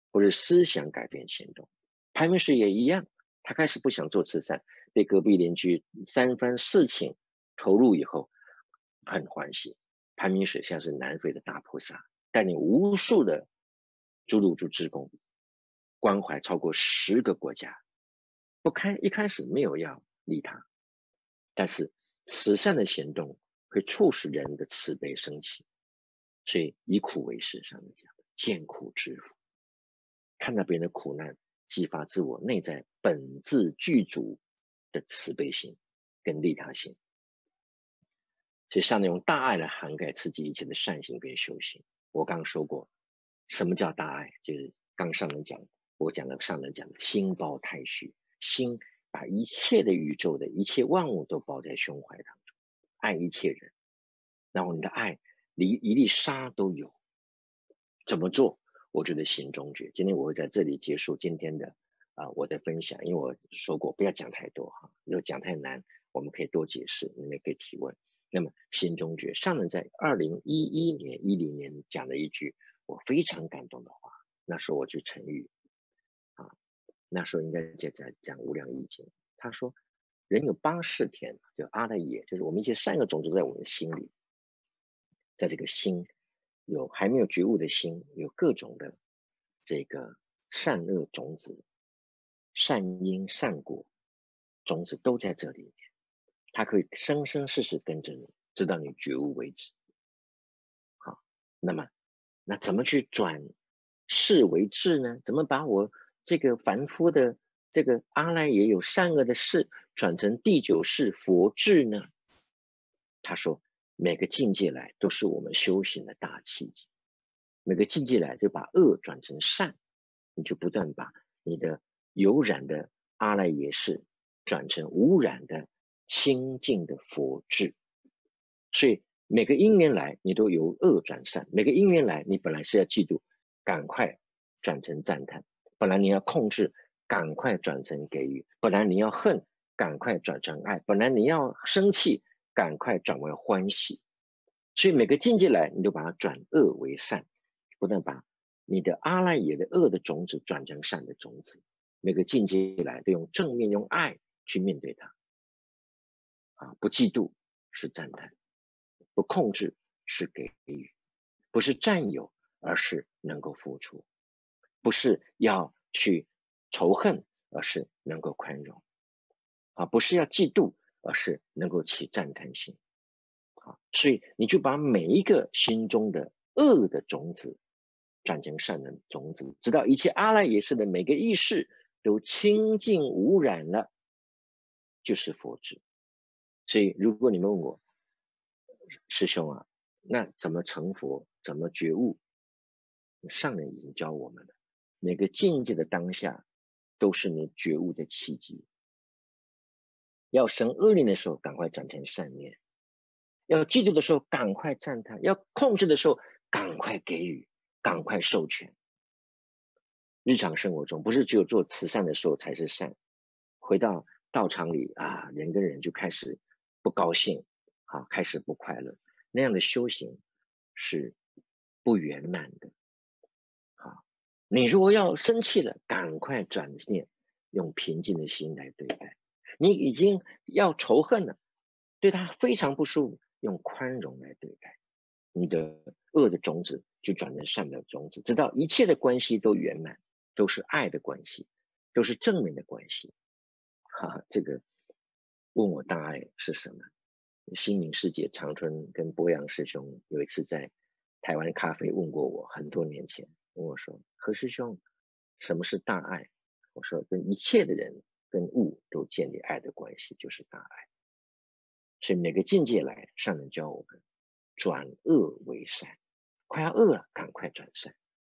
不是思想改变行动。潘明水也一样，他开始不想做慈善，被隔壁邻居三番四请投入以后，很欢喜。潘明水像是南非的大菩萨，带领无数的猪乳猪志工，关怀超过十个国家。不开一开始没有要利他，但是慈善的行动会促使人的慈悲升起，所以以苦为食，上面讲见苦知福，看到别人的苦难，激发自我内在本自具足的慈悲心跟利他心。所以上人用大爱来涵盖刺激一切的善行跟修行。我刚刚说过，什么叫大爱？就是刚上人讲，我讲的上人讲的心包太虚，心把一切的宇宙的一切万物都包在胸怀当中，爱一切人，然后你的爱离一粒沙都有。怎么做？我觉得心中觉。今天我会在这里结束今天的啊、呃、我的分享，因为我说过不要讲太多哈，如果讲太难，我们可以多解释，你们也可以提问。那么心中觉，上人在二零一一年、一零年讲了一句我非常感动的话。那时候我去成语啊，那时候应该就在讲无量易经。他说，人有八识田，就阿赖耶，就是我们一些善恶种子在我们的心里，在这个心有还没有觉悟的心，有各种的这个善恶种子、善因善果种子都在这里面。它可以生生世世跟着你，直到你觉悟为止。好，那么那怎么去转世为智呢？怎么把我这个凡夫的这个阿赖耶有善恶的事转成第九世佛智呢？他说，每个境界来都是我们修行的大契机，每个境界来就把恶转成善，你就不断把你的有染的阿赖耶识转成无染的清净的佛智。所以每个因缘来，你都由恶转善；每个因缘来，你本来是要嫉妒，赶快转成赞叹；本来你要控制，赶快转成给予；本来你要恨，赶快转成爱；本来你要生气，赶快转为欢喜。所以每个境界来，你都把它转恶为善，不但把你的阿赖耶的恶的种子转成善的种子。每个境界来，都用正面、用爱去面对它。啊，不嫉妒是赞叹，不控制是给予，不是占有，而是能够付出；不是要去仇恨，而是能够宽容；啊，不是要嫉妒，而是能够起赞叹心。啊，所以你就把每一个心中的恶的种子转成善的种子，直到一切阿赖耶识的每个意识都清净无染了，就是佛智。所以如果你们问我，师兄啊，那怎么成佛，怎么觉悟？上人已经教我们了，每个境界的当下都是你觉悟的契机。要生恶念的时候，赶快转成善念；要嫉妒的时候，赶快赞叹；要控制的时候，赶快给予，赶快授权。日常生活中，不是只有做慈善的时候才是善。回到道场里啊，人跟人就开始不高兴，啊，开始不快乐，那样的修行是不圆满的。啊，你如果要生气了，赶快转念，用平静的心来对待。你已经要仇恨了，对他非常不舒服，用宽容来对待。你的恶的种子就转成善的种子，直到一切的关系都圆满，都是爱的关系，都是正面的关系。哈，这个问我大爱是什么？心灵世界长春跟博洋师兄有一次在台湾咖啡问过我，很多年前问我说，何师兄，什么是大爱？我说，跟一切的人跟物都建立爱的关系，就是大爱。所以每个境界来，上人教我们转恶为善，快要恶了，赶快转善；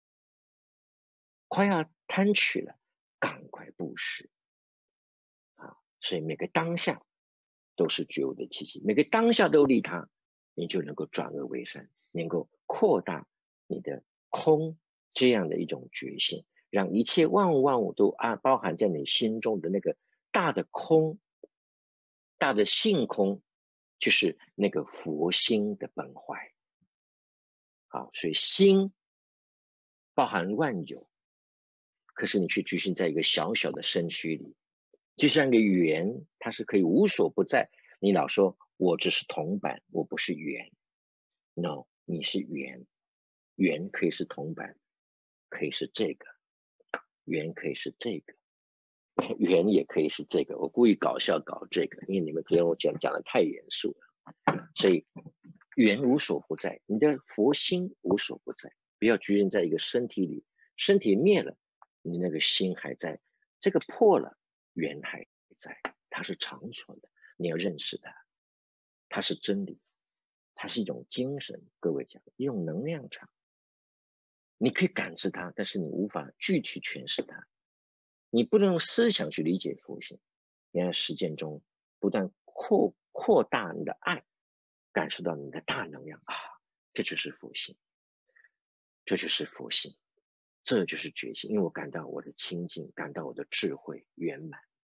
快要贪取了，赶快布施。啊，所以每个当下都是觉悟的契机，每个当下都利他，你就能够转恶为善，能够扩大你的空这样的一种觉性，让一切万物万物都啊包含在你心中的那个大的空，大的性空，就是那个佛心的本怀。好，所以心包含万有， 可是你却局限在一个小小的身躯里，就像一个圆，它是可以无所不在。你老说我只是铜板，我不是圆 ，no， 你是圆，圆可以是铜板，可以是这个，圆可以是这个，圆也可以是这个。我故意搞笑搞这个，因为你们觉得我讲讲的太严肃了，所以圆无所不在，你的佛心无所不在，不要局限在一个身体里，身体灭了，你那个心还在，这个破了，圆还在，它是长存的，你要认识它，它是真理，它是一种精神。各位讲，一种能量场，你可以感知它，但是你无法具体诠释它，你不能用思想去理解佛性，你在实践中不断扩扩大你的爱，感受到你的大能量啊，这就是佛性，这就是佛性，这就是觉醒。因为我感到我的清净，感到我的智慧圆满。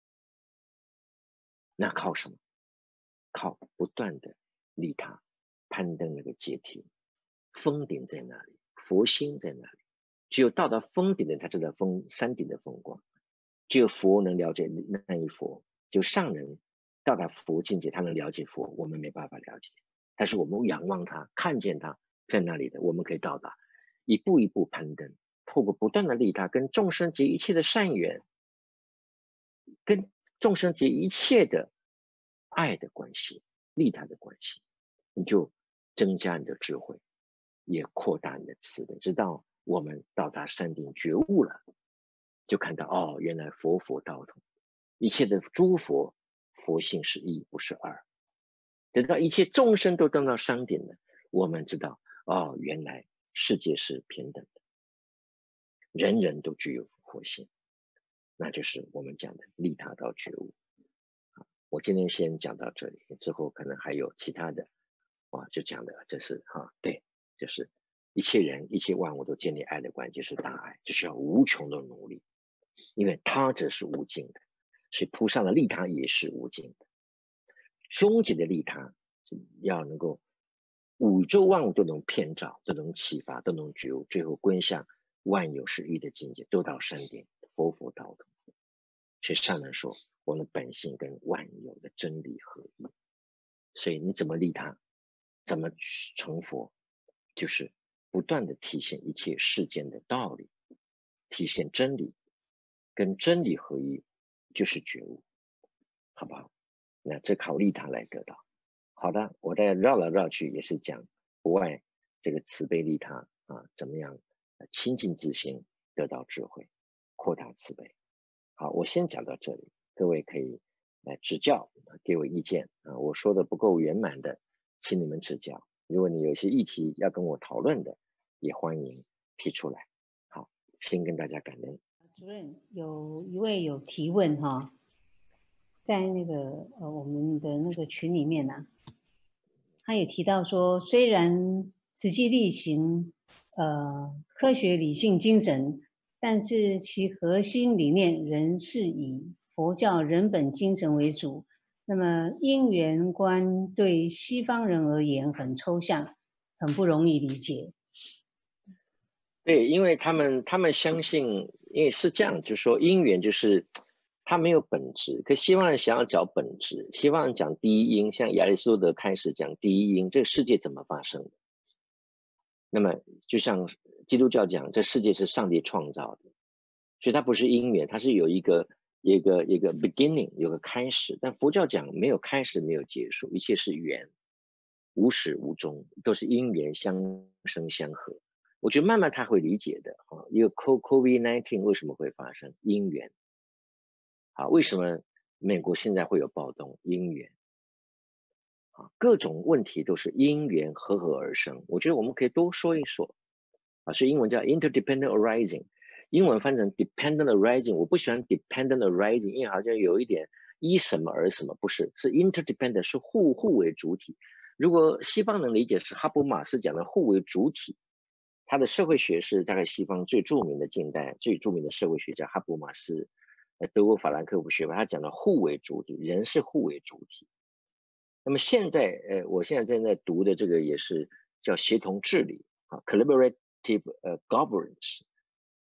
那靠什么？靠不断的利他，攀登那个阶梯，峰顶在那里，佛心在那里。只有到达峰顶的，才知道峰山顶的风光。只有佛能了解那一佛，就上人到达佛境界，他能了解佛，我们没办法了解。但是我们仰望他，看见他在那里的，我们可以到达，一步一步攀登，透过不断的利他，跟众生结一切的善缘，跟众生结一切的爱的关系，利他的关系，你就增加你的智慧，也扩大你的慈悲，直到我们到达山顶觉悟了，就看到哦，原来佛佛道同，一切的诸佛佛性是一，不是二。等到一切众生都登到山顶了，我们知道哦，原来世界是平等的，人人都具有佛性，那就是我们讲的利他到觉悟。我今天先讲到这里，之后可能还有其他的，啊，就讲的这是哈，对，就是一切人一切万物都建立爱的关系是大爱，就需要无穷的努力，因为他者是无尽的，所以菩萨的利他也是无尽的。终极的利他要能够宇宙万物都能遍照，都能启发，都能觉悟，最后归向万有是一的境界，都到山顶，佛佛道同。所以上人说，我们的本性跟万有的真理合一。所以你怎么利他，怎么成佛，就是不断的体现一切世间的道理，体现真理，跟真理合一，就是觉悟，好不好？那这靠利他来得到。好的，我再绕来绕去，也是讲不外这个慈悲利他啊，怎么样亲近自心，得到智慧，扩大慈悲。好，我先讲到这里，各位可以来指教，给我意见啊，我说的不够圆满的，请你们指教。如果你有些议题要跟我讨论的，也欢迎提出来。好，先跟大家感恩。 主任，有一位有提问哈，在那个呃我们的那个群里面呢、啊，他也提到说，虽然实际力行呃科学理性精神，但是其核心理念仍是以佛教人本精神为主。那么因缘观对西方人而言很抽象，很不容易理解。 对，因为他们他们相信，因为是这样，就是说因缘就是它没有本质，可西方人想要找本质，西方人讲第一因，像亚里士多德开始讲第一因，这个世界怎么发生的？那么就像基督教讲，这世界是上帝创造的，所以它不是因缘，它是有一个一个一个 beginning， 有个开始。但佛教讲没有开始，没有结束，一切是缘，无始无终，都是因缘相生相合。我觉得慢慢他会理解的啊，一个 COVID 十九 为什么会发生？因缘。啊，为什么美国现在会有暴动？因缘。啊，各种问题都是因缘合合而生。我觉得我们可以多说一说。啊，所以英文叫 interdependent arising， 英文翻成 dependent arising。我不喜欢 dependent arising， 因为好像有一点依什么而什么，不是，是 interdependent， 是互互为主体。如果西方能理解，是哈伯马斯讲的互为主体。他的社会学是大概西方最著名的近代最著名的社会学家哈伯马斯，德国法兰克福学派，他讲的互为主体，人是互为主体。那么现在，呃，我现在正在读的这个也是叫协同治理啊 ，collaborative 呃 governance，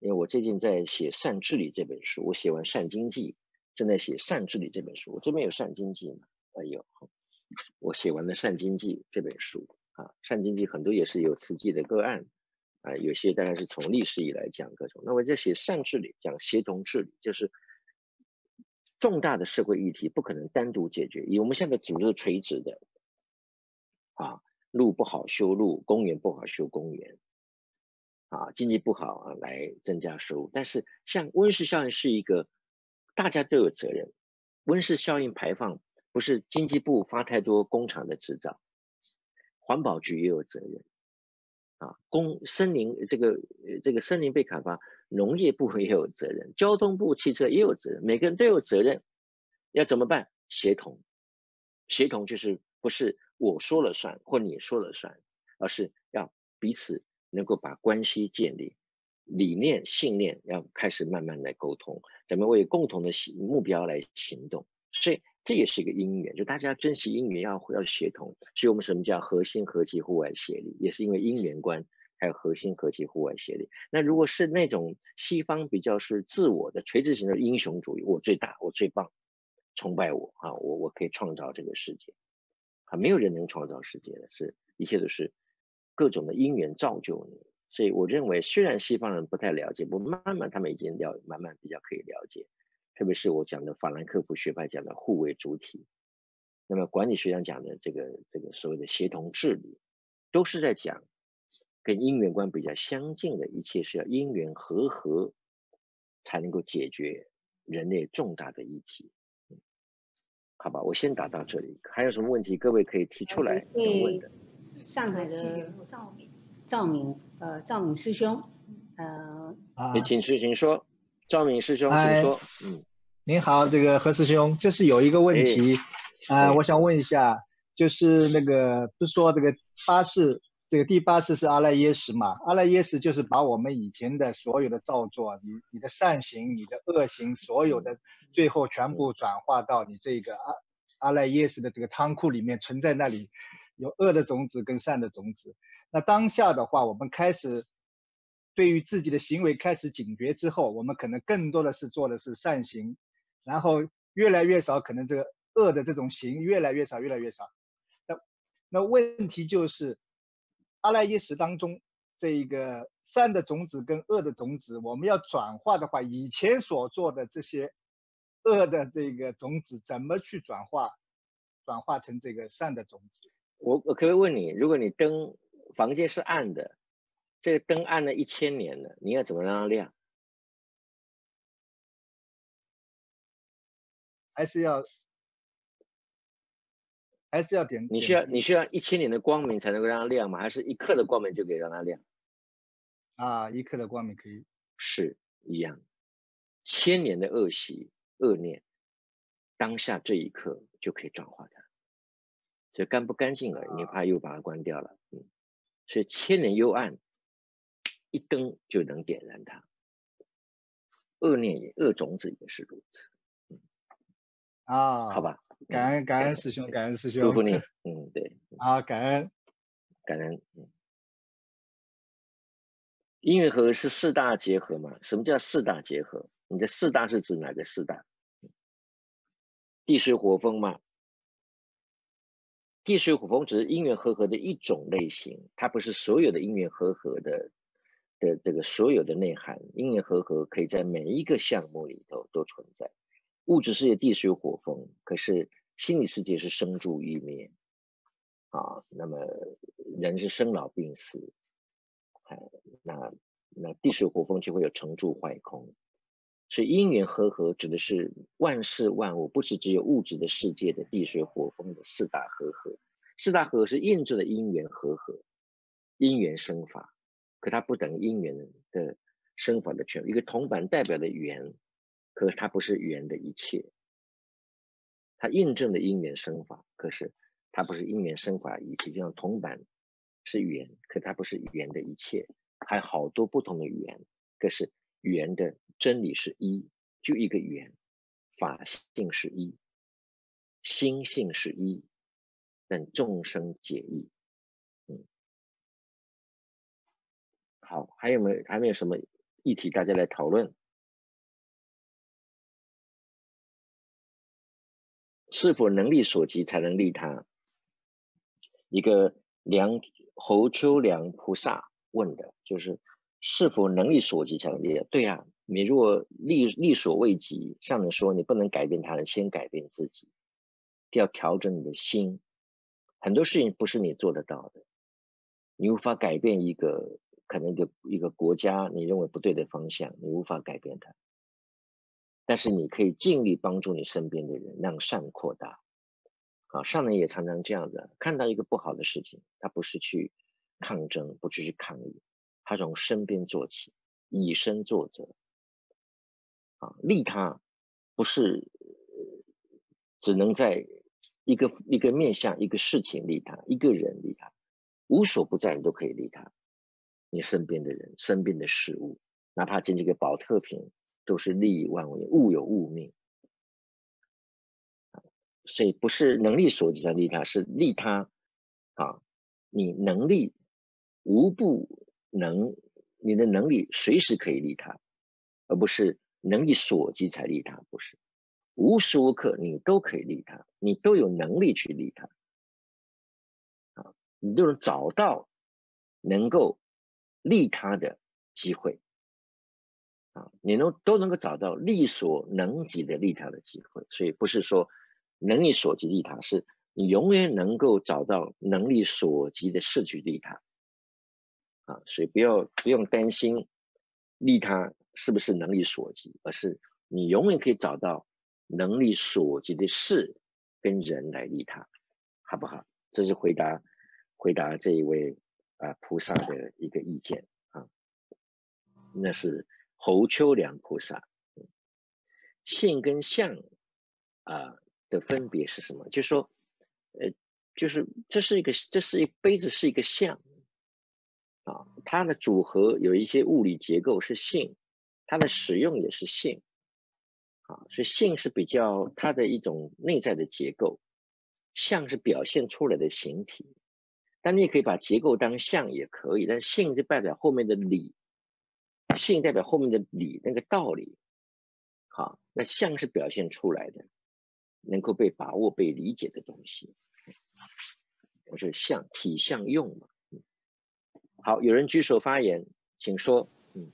因为我最近在写《善治理》这本书，我写完《善经济》，正在写《善治理》这本书。我这边有《善经济》嘛？哎呦，我写完了《善经济》这本书啊，《善经济》很多也是有慈济的个案啊，有些当然是从历史以来讲各种。那我在写《善治理》，讲协同治理，就是重大的社会议题不可能单独解决，以我们现在组织垂直的啊，路不好修路，公园不好修公园。啊，经济不好啊，来增加收入。但是像温室效应是一个大家都有责任。温室效应排放不是经济部发太多工厂的执照，环保局也有责任。啊，公森林这个这个森林被砍伐，农业部也有责任，交通部汽车也有责任，每个人都有责任。要怎么办？协同，协同就是不是我说了算或你说了算，而是要彼此能够把关系建立，理念信念要开始慢慢来沟通，咱们为共同的目标来行动。所以这也是一个因缘，就大家珍惜因缘要要协同。所以我们什么叫核心和气户外协力，也是因为因缘观还有核心和气户外协力。那如果是那种西方比较是自我的垂直型的英雄主义，我最大我最棒，崇拜我啊，我我可以创造这个世界啊，没有人能创造世界的，是一切都是各种的因缘造就你。所以我认为，虽然西方人不太了解，不慢慢他们已经了慢慢比较可以了解。特别是我讲的法兰克福学派讲的互为主体，那么管理学上讲的这个这个所谓的协同治理，都是在讲跟因缘观比较相近的一切是要因缘和合才能够解决人类重大的议题。嗯，好吧，我先打到这里，还有什么问题各位可以提出来要问的。 上海的赵敏，赵敏，呃，赵敏师兄，呃， 你请师请说，赵敏师兄，请说。嗯， 您好，这个何师兄，就是有一个问题，啊、呃，我想问一下，就是那个不是说这个八世，这个第八世是阿赖耶识嘛？阿赖耶识就是把我们以前的所有的造作，你你的善行、你的恶行，所有的最后全部转化到你这个阿阿赖耶识的这个仓库里面，存在那里。有恶的种子跟善的种子，那当下的话，我们开始对于自己的行为开始警觉之后，我们可能更多的是做的是善行，然后越来越少，可能这个恶的这种行越来越少，越来越少。那那问题就是阿赖耶识当中这一个善的种子跟恶的种子，我们要转化的话，以前所做的这些恶的这个种子怎么去转化，转化成这个善的种子？ 我我可不可以问你，如果你灯房间是暗的，这个灯暗了一千年了，你要怎么让它亮？ 还是要还是要点？ 你需要你需要一千年的光明才能够让它亮吗？还是一刻的光明就可以让它亮？ 啊，一刻的光明可以。 是一样，千年的恶习恶念，当下这一刻就可以转化它。所以干不干净而已，你怕又把它关掉了，嗯，所以千年幽暗，一灯就能点燃它。恶念也恶种子也是如此，嗯， 啊， 好吧， 感恩感恩师兄，感恩师兄， 祝福你，嗯，对， 啊，感恩感恩，嗯，因缘合是四大结合嘛？什么叫四大结合？你的四大是指哪个四大？地水火风嘛？地水火风只是因缘和合的一种类型，它不是所有的因缘和合的的这个所有的内涵。因缘和合可以在每一个项目里头都存在。物质世界地水火风，可是心理世界是生住异灭啊。那么人是生老病死，哎，那那地水火风就会有成住坏空。所以因缘和合指的是万事万物，不是只有物质的世界的地水火风的四大和合。四大和合是印证的因缘和合，因缘生法，可它不等于因缘的生法的全。一个铜板代表的缘，可是它不是缘的一切。它印证的因缘生法，可是它不是因缘生法一切。就像铜板是缘，可它不是缘的一切，还有好多不同的缘，可是缘的真理是一，就一个缘，法性是一，心性是一，但众生解异。嗯，好，还有没有还没有什么议题大家来讨论。是否能力所及才能利他？一个梁侯秋良菩萨问的就是是否能力所及才能利他？对啊，你如果力力所未及，上人说你不能改变他人，先改变自己，要调整你的心。很多事情不是你做得到的，你无法改变一个可能一个一个国家你认为不对的方向，你无法改变它。但是你可以尽力帮助你身边的人，让善扩大。啊，上人也常常这样子，看到一个不好的事情，他不是去抗争，不是去抗议，他从身边做起，以身作则。啊，利他不是只能在一个一个面向一个事情利他，一个人利他，无所不在你都可以利他。你身边的人，身边的事物，哪怕捡这个宝特瓶，都是利益万物，物有物命。所以不是能力所及才利他，是利他啊，你能力无不能，你的能力随时可以利他，而不是能力所及才利他，不是无时无刻你都可以利他，你都有能力去利他啊，你都能找到能够利他的机会啊，你能都能够找到力所能及的利他的机会，所以不是说能力所及利他，是你永远能够找到能力所及的事去利他啊，所以不要不用担心利他是不是能力所及，而是你永远可以找到能力所及的事跟人来利他，好不好？这是回答回答这一位啊菩萨的一个意见啊，那是侯秋良菩萨。性跟相啊的分别是什么？就是说，呃，就是这是一个，这是一杯子是一个相啊，它的组合有一些物理结构是性，它的使用也是性啊，所以性是比较它的一种内在的结构，相是表现出来的形体。但你也可以把结构当相也可以，但性就代表后面的理，性代表后面的理那个道理。好，那相是表现出来的，能够被把握、被理解的东西，我是相，体相用嘛。好，有人举手发言，请说。嗯，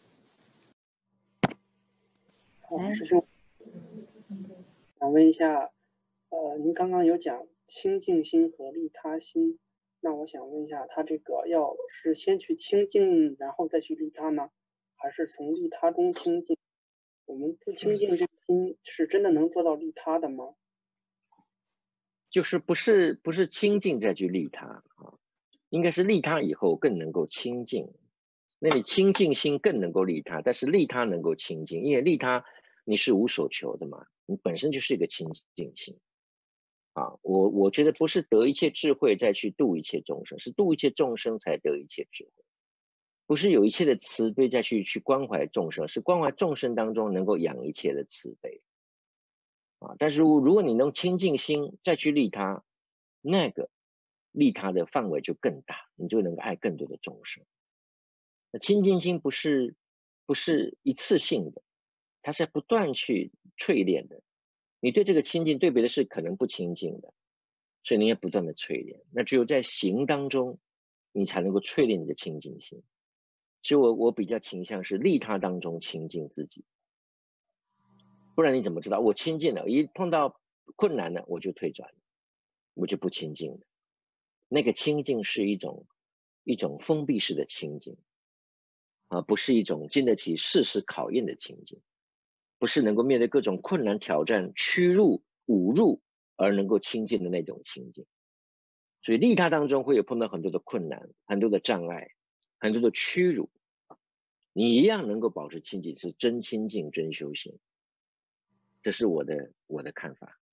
好，师兄，想问一下，呃，您刚刚有讲清净心和利他心，那我想问一下，他这个要是先去清净，然后再去利他呢，还是从利他中清净？我们不清净这个心，是真的能做到利他的吗？ 就是不是不是清净再去利他啊，应该是利他以后更能够清净。那你清净心更能够利他，但是利他能够清净，因为利他你是无所求的嘛，你本身就是一个清净心啊。我我觉得不是得一切智慧再去度一切众生，是度一切众生才得一切智慧。不是有一切的慈悲再去去关怀众生，是关怀众生当中能够养一切的慈悲啊。但是如果你能清净心再去利他，那个利他的范围就更大，你就能够爱更多的众生。那清净心不是不是一次性的，它是不断去淬炼的。你对这个清净，对别的事可能不清净的，所以你也不断的淬炼。那只有在行当中，你才能够淬炼你的清净心。所以我我比较倾向是利他当中清净自己，不然你怎么知道我清净了？一碰到困难了，我就退转了，我就不清净了。那个清净是一种一种封闭式的清净。啊，不是一种经得起事实考验的情境，不是能够面对各种困难挑战、屈辱、侮辱而能够亲近的那种情境。所以利他当中会有碰到很多的困难、很多的障碍、很多的屈辱，你一样能够保持清净，是真清净、真修行。这是我的我的看法。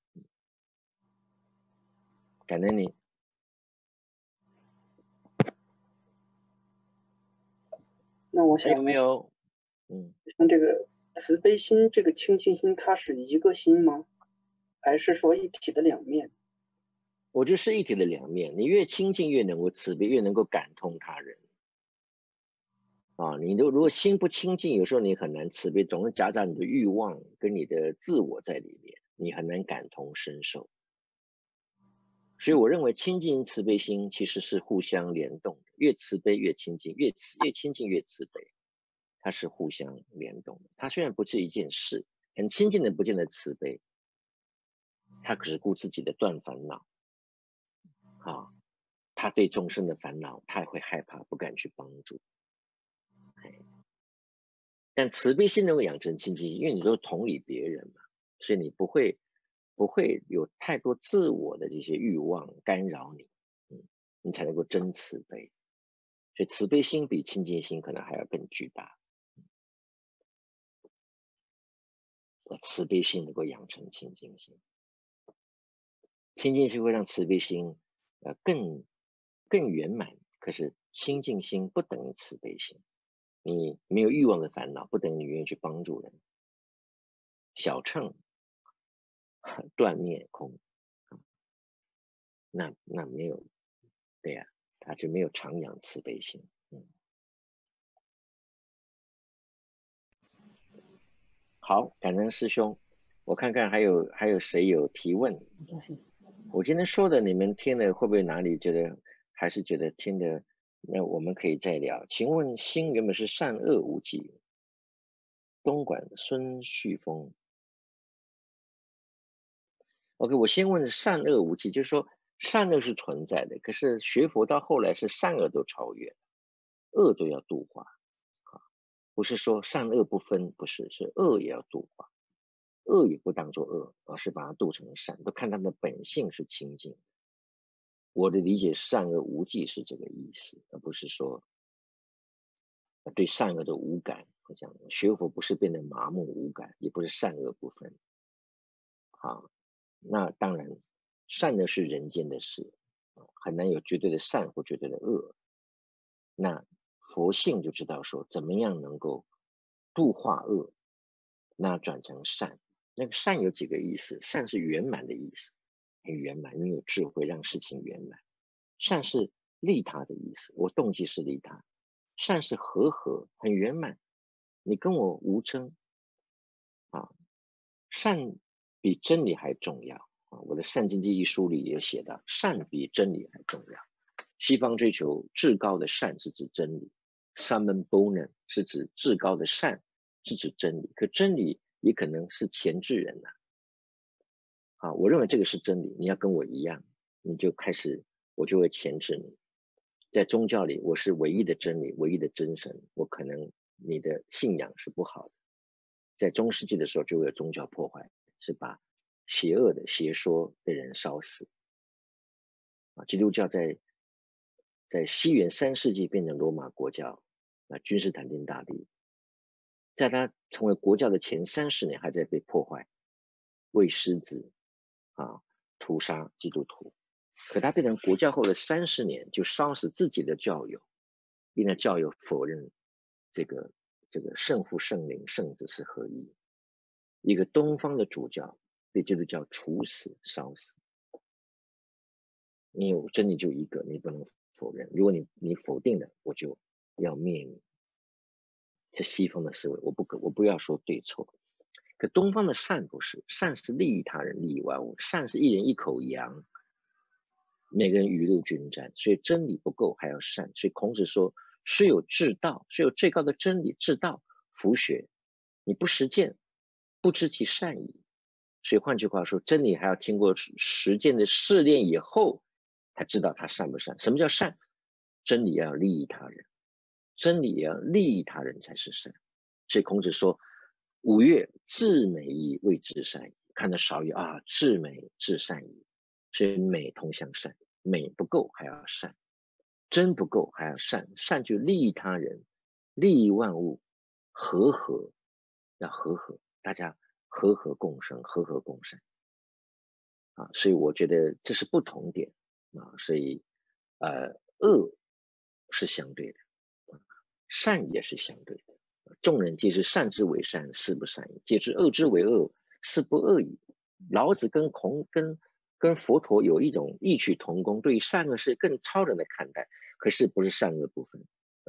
感恩你。 那我想还有没有？嗯， 像这个慈悲心，这个清净心，它是一个心吗？还是说一体的两面？ 我觉得是一体的两面。你越清净，越能够慈悲，越能够感通他人。 啊，你如如果心不清净，有时候你很难慈悲，总是夹杂你的欲望跟你的自我在里面，你很难感同身受。所以我认为亲近慈悲心其实是互相联动的，越慈悲越亲近，越慈越亲近越慈悲，它是互相联动的。它虽然不是一件事，很亲近的不见得慈悲，他只顾自己的断烦恼，啊，他对众生的烦恼，他也会害怕，不敢去帮助。但慈悲心能够养成亲近心，因为你都同理别人嘛，所以你不会不会有太多自我的这些欲望干扰你，嗯，你才能够真慈悲。所以慈悲心比亲近心可能还要更巨大。慈悲心能够养成亲近心，亲近心会让慈悲心呃更更圆满。可是亲近心不等于慈悲心，你没有欲望的烦恼，不等于你愿意去帮助人。小乘断灭空，那那没有，对呀、啊，他就没有常养慈悲心。嗯，好，感恩师兄。我看看还有还有谁有提问？我今天说的你们听了会不会哪里觉得还是觉得听的？那我们可以再聊。请问心原本是善恶无记，东莞孙旭峰。OK， 我先问善恶无记，就是说善恶是存在的，可是学佛到后来是善恶都超越，恶都要度化，啊，不是说善恶不分，不是，是恶也要度化，恶也不当作恶，而是把它度成善，都看他们的本性是清净的。我的理解，善恶无记是这个意思，而不是说对善恶的无感。我讲学佛不是变得麻木无感，也不是善恶不分，啊，那当然善的是人间的事，很难有绝对的善或绝对的恶。那佛性就知道说怎么样能够度化恶，那转成善。那个善有几个意思？善是圆满的意思，很圆满，你有智慧让事情圆满。善是利他的意思，我动机是利他。善是和合，很圆满，你跟我无争啊。善比真理还重要啊！我的《善经记》一书里也写到，善比真理还重要。西方追求至高的善是指真理 ，Summum bonum 是指至高的善，是指真理。可真理也可能是钳制人呐、啊。啊，我认为这个是真理，你要跟我一样，你就开始，我就会钳制你。在宗教里，我是唯一的真理，唯一的真神，我可能你的信仰是不好的。在中世纪的时候，就会有宗教破坏，是把邪恶的邪说的人烧死。啊，基督教在在西元三世纪变成罗马国教，啊，君士坦丁大帝，在他成为国教的前三十年还在被破坏，喂狮子，啊，屠杀基督徒。可他变成国教后的三十年，就烧死自己的教友，因为教友否认这个这个圣父、圣灵、圣子是合一。一个东方的主教被基督教处死、烧死。你有真理就一个，你不能否认。如果你你否定了，我就要灭你。是西方的思维，我不可我不要说对错。可东方的善不是，善是利益他人、利益万物，善是一人一口羊。每个人雨露均沾，所以真理不够，还要善。所以孔子说：“虽有至道，虽有最高的真理，至道，弗学。你不实践，不知其善矣。”所以换句话说，真理还要经过实践的试炼以后，才知道它善不善。什么叫善？真理要利益他人，真理也要利益他人才是善。所以孔子说：“五月至美矣，谓之善矣。”看到少语啊，至美至善矣。所以美同向善，美不够还要善，真不够还要善，善就利益他人，利益万物，和合，要和合，大家和合共生，和合共善啊。所以我觉得这是不同点啊。所以呃，恶是相对的，善也是相对的。众人皆知善之为善，斯不善矣；皆知恶之为恶，斯不恶矣。老子跟孔跟跟佛陀有一种异曲同工，对于善恶是更超人的看待，可是不是善恶不分，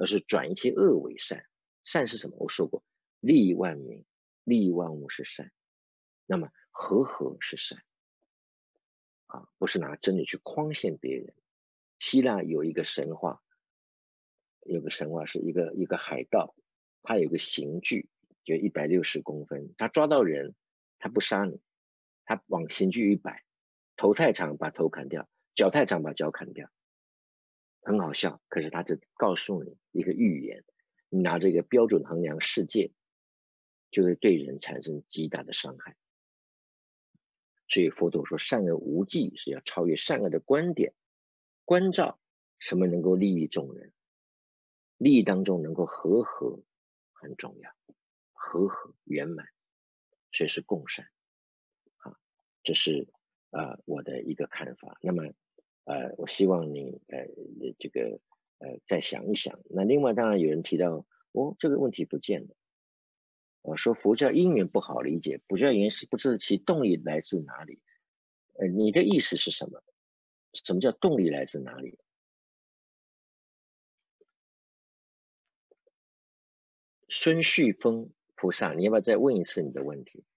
而是转一切恶为善。善是什么？我说过，利益万民，利益万物是善。那么和合是善啊，不是拿真理去诓陷别人。希腊有一个神话，有个神话是一个一个海盗，他有个刑具，就一百六十公分，他抓到人，他不杀你，他往刑具一摆，头太长把头砍掉，脚太长把脚砍掉，很好笑。可是他只告诉你一个预言，你拿这个标准衡量世界，就会对人产生极大的伤害。所以佛陀说善恶无忌，是要超越善恶的观点，关照什么能够利益众人，利益当中能够和合很重要，和合圆满，所以是共善啊，这是呃我的一个看法。那么呃我希望你呃这个呃再想一想。那另外当然有人提到哦这个问题不见了，我说佛教因缘不好理解，佛教因缘是不知其动力来自哪里。呃，你的意思是什么？什么叫动力来自哪里？孙旭峰菩萨，你要不要再问一次你的问题？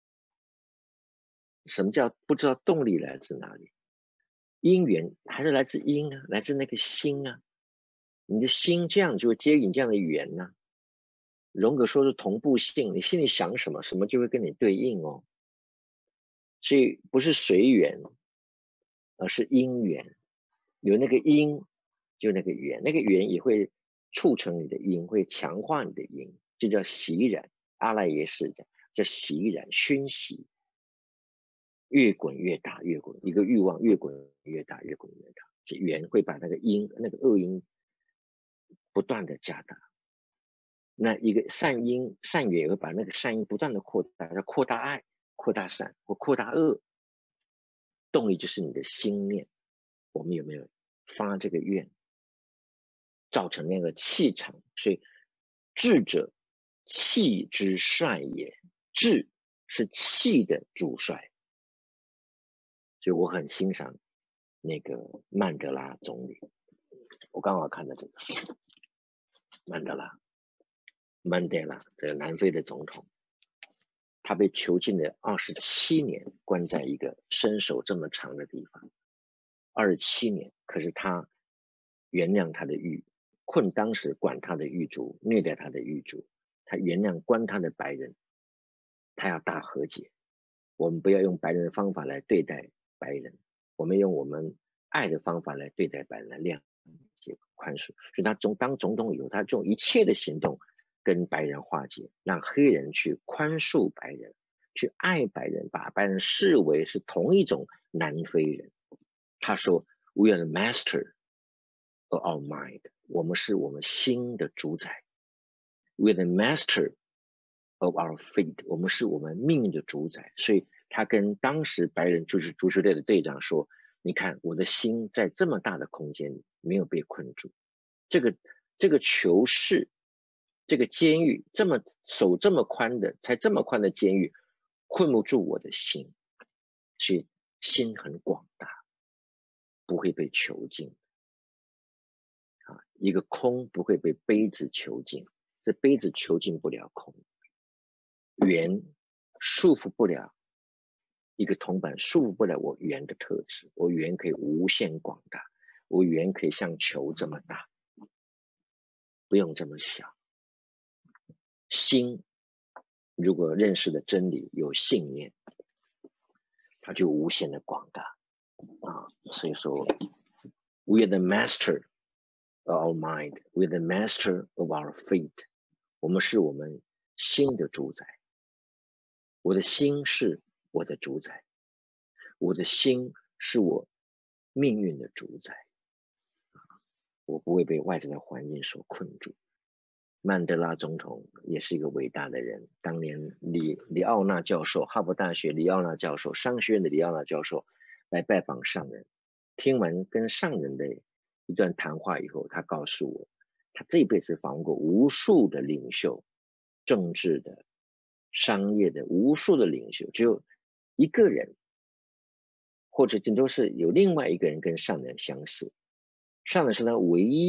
什么叫不知道动力来自哪里？因缘还是来自因啊，来自那个心啊。你的心这样就会接引这样的缘呢、啊。荣格说是同步性，你心里想什么，什么就会跟你对应哦。所以不是随缘，而是因缘。有那个因，就那个缘，那个缘也会促成你的因，会强化你的因，这叫习染。阿赖耶识叫叫习染，熏习，越滚越大，越滚一个欲望越滚越大，越滚越大。这缘会把那个因，那个恶因不断的加大。那一个善因善缘也会把那个善因不断的扩大，要扩大爱，扩大善或扩大恶。动力就是你的心念，我们有没有发这个愿，造成那个气场。所以智者气之帅也，智是气的主帅。所以我很欣赏那个曼德拉总理，我刚好看到这个曼德拉曼德拉这个南非的总统，他被囚禁了二十七年，关在一个伸手这么长的地方，二十七年。可是他原谅他的狱，困当时管他的狱卒，虐待他的狱卒，他原谅关他的白人，他要大和解。我们不要用白人的方法来对待白人，我们用我们爱的方法来对待白人，来谅解宽恕。所以他总当总统以后，他用一切的行动跟白人化解，让黑人去宽恕白人，去爱白人，把白人视为是同一种南非人。他说 We are the master of our mind， 我们是我们心的主宰。 We are the master of our fate， 我们是我们命运的主宰。所以他跟当时白人就是足球队的队长说，你看我的心在这么大的空间里没有被困住，这个这个囚室，这个监狱，这么手这么宽的，才这么宽的监狱困不住我的心。所以心很广大，不会被囚禁啊，一个空不会被杯子囚禁，这杯子囚禁不了空。圆束缚不了一个铜板，束缚不了我圆的特质。我圆可以无限广大，我圆可以像球这么大，不用这么小。心如果认识了真理，有信念，它就无限的广大啊。所以说 We are the master of our mind, We are the master of our fate， 我们是我们心的主宰。我的心是我的主宰，我的心是我命运的主宰，我不会被外在的环境所困住。曼德拉总统也是一个伟大的人，当年里里奥纳教授，哈佛大学里奥纳教授，商学院的里奥纳教授来拜访上人，听完跟上人的一段谈话以后，他告诉我，他这辈子访问过无数的领袖，政治的、商业的，无数的领袖，只有一个人，或者顶多是有另外一个人跟上人相似，上人是他唯一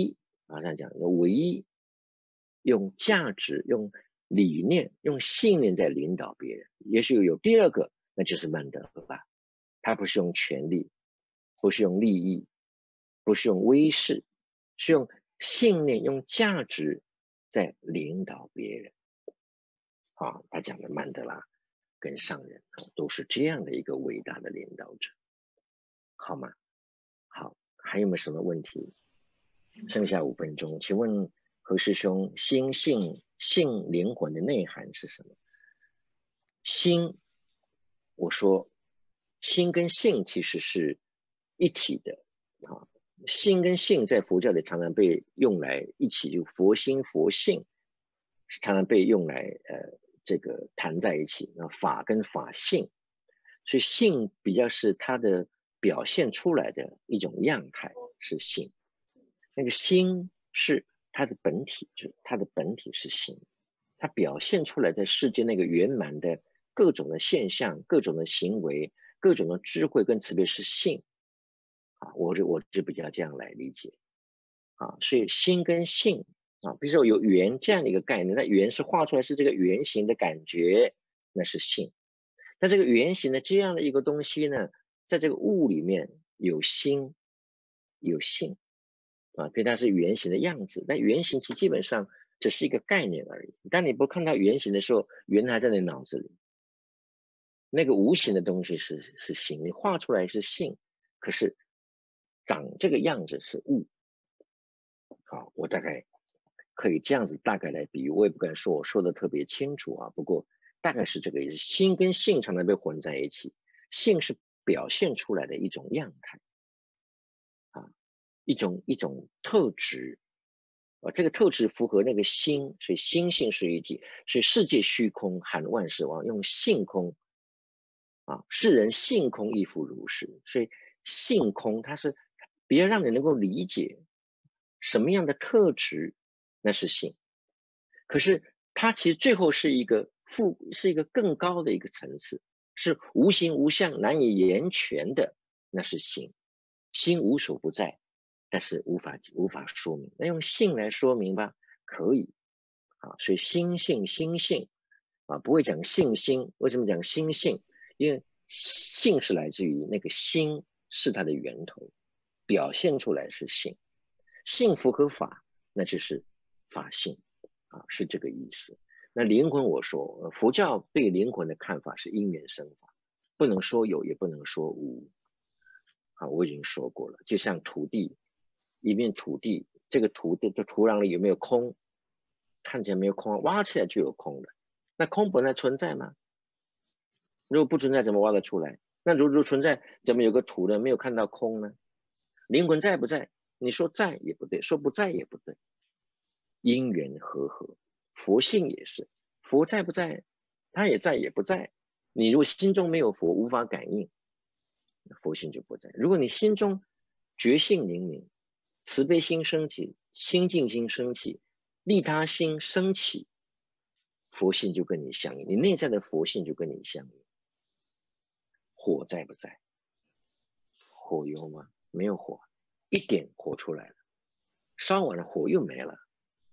啊，这样讲，唯一用价值、用理念、用信念在领导别人。也许有第二个，那就是曼德拉，他不是用权力，不是用利益，不是用威势，是用信念、用价值在领导别人。啊，他讲的曼德拉跟上人都是这样的一个伟大的领导者，好吗？好，还有没有什么问题？剩下五分钟，请问何师兄，心性性灵魂的内涵是什么？心，我说心跟性其实是一体的啊。心跟性在佛教里常常被用来一起，就佛心佛性常常被用来呃这个谈在一起。那法跟法性，所以性比较是它的表现出来的一种样态是性，那个心是它的本体，就是它的本体是心，它表现出来在世间那个圆满的各种的现象、各种的行为、各种的智慧跟慈悲是性啊，我就我就比较这样来理解啊，所以心跟性啊，比如说有圆这样的一个概念，那圆是画出来是这个圆形的感觉，那是性。那这个圆形的这样的一个东西呢，在这个物里面有心有性啊，对，它是圆形的样子。但圆形其实基本上只是一个概念而已。当你不看到圆形的时候，圆还在你脑子里。那个无形的东西是是形，你画出来是性，可是长这个样子是物。好，我大概可以这样子大概来比喻，我也不敢说我说的特别清楚啊，不过大概是这个意思。心跟性常常被混在一起，性是表现出来的一种样态啊，一种一种特质啊，这个特质符合那个心，所以心性是一体，所以世界虚空含万事妄，用性空啊，世人性空亦复如是，所以性空它是别让你能够理解什么样的特质，那是性。可是它其实最后是一个复，是一个更高的一个层次，是无形无相难以言全的，那是心。心无所不在，但是无法无法说明。那用性来说明吧，可以啊。所以心性心性啊，不会讲性心。为什么讲心性？因为性是来自于那个心是它的源头，表现出来是性。性符合法，那就是法性啊，是这个意思。那灵魂，我说佛教对灵魂的看法是因缘生法，不能说有，也不能说无。啊，我已经说过了，就像土地，一面土地，这个土地的土壤里有没有空？看起来没有空，挖起来就有空了。那空本来存在吗？如果不存在，怎么挖得出来？那如如存在，怎么有个土呢？没有看到空呢？灵魂在不在？你说在也不对，说不在也不对。因缘和合，佛性也是，佛在不在？他也在也不在。你如果心中没有佛，无法感应，佛性就不在。如果你心中觉性灵明，慈悲心升起，清净心升起，利他心升起，佛性就跟你相应，你内在的佛性就跟你相应。火在不在？火有吗？没有火，一点火出来了，烧完了火又没了，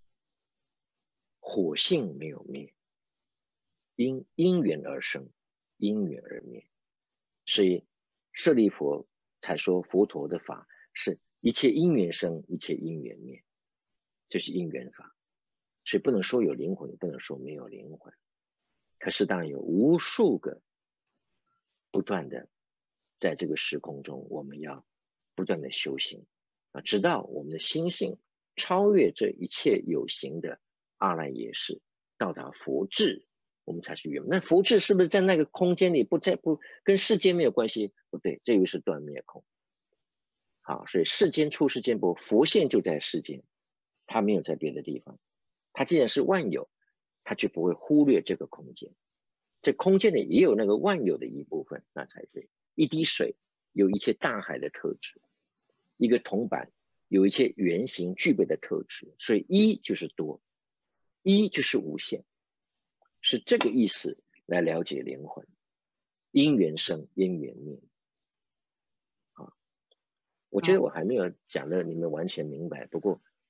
火性没有灭，因因缘而生，因缘而灭。所以舍利佛才说佛陀的法是一切因缘生，一切因缘灭，这是因缘法。所以不能说有灵魂，也不能说没有灵魂。可是当然有无数个不断的在这个时空中，我们要不断的修行啊，直到我们的心性超越这一切有形的阿赖耶识，到达佛智，我们才是圆满。那佛智是不是在那个空间里不在不跟世间没有关系？不对，这又是断灭空。好，所以世间出世间不，佛性就在世间，它没有在别的地方。它既然是万有，它就不会忽略这个空间。这空间里也有那个万有的一部分，那才对。一滴水有一切大海的特质，一个铜板有一切圆形具备的特质，所以一就是多，一就是无限，是这个意思来了解灵魂。因缘生，因缘灭。啊，我觉得我还没有讲的你们完全明白，不过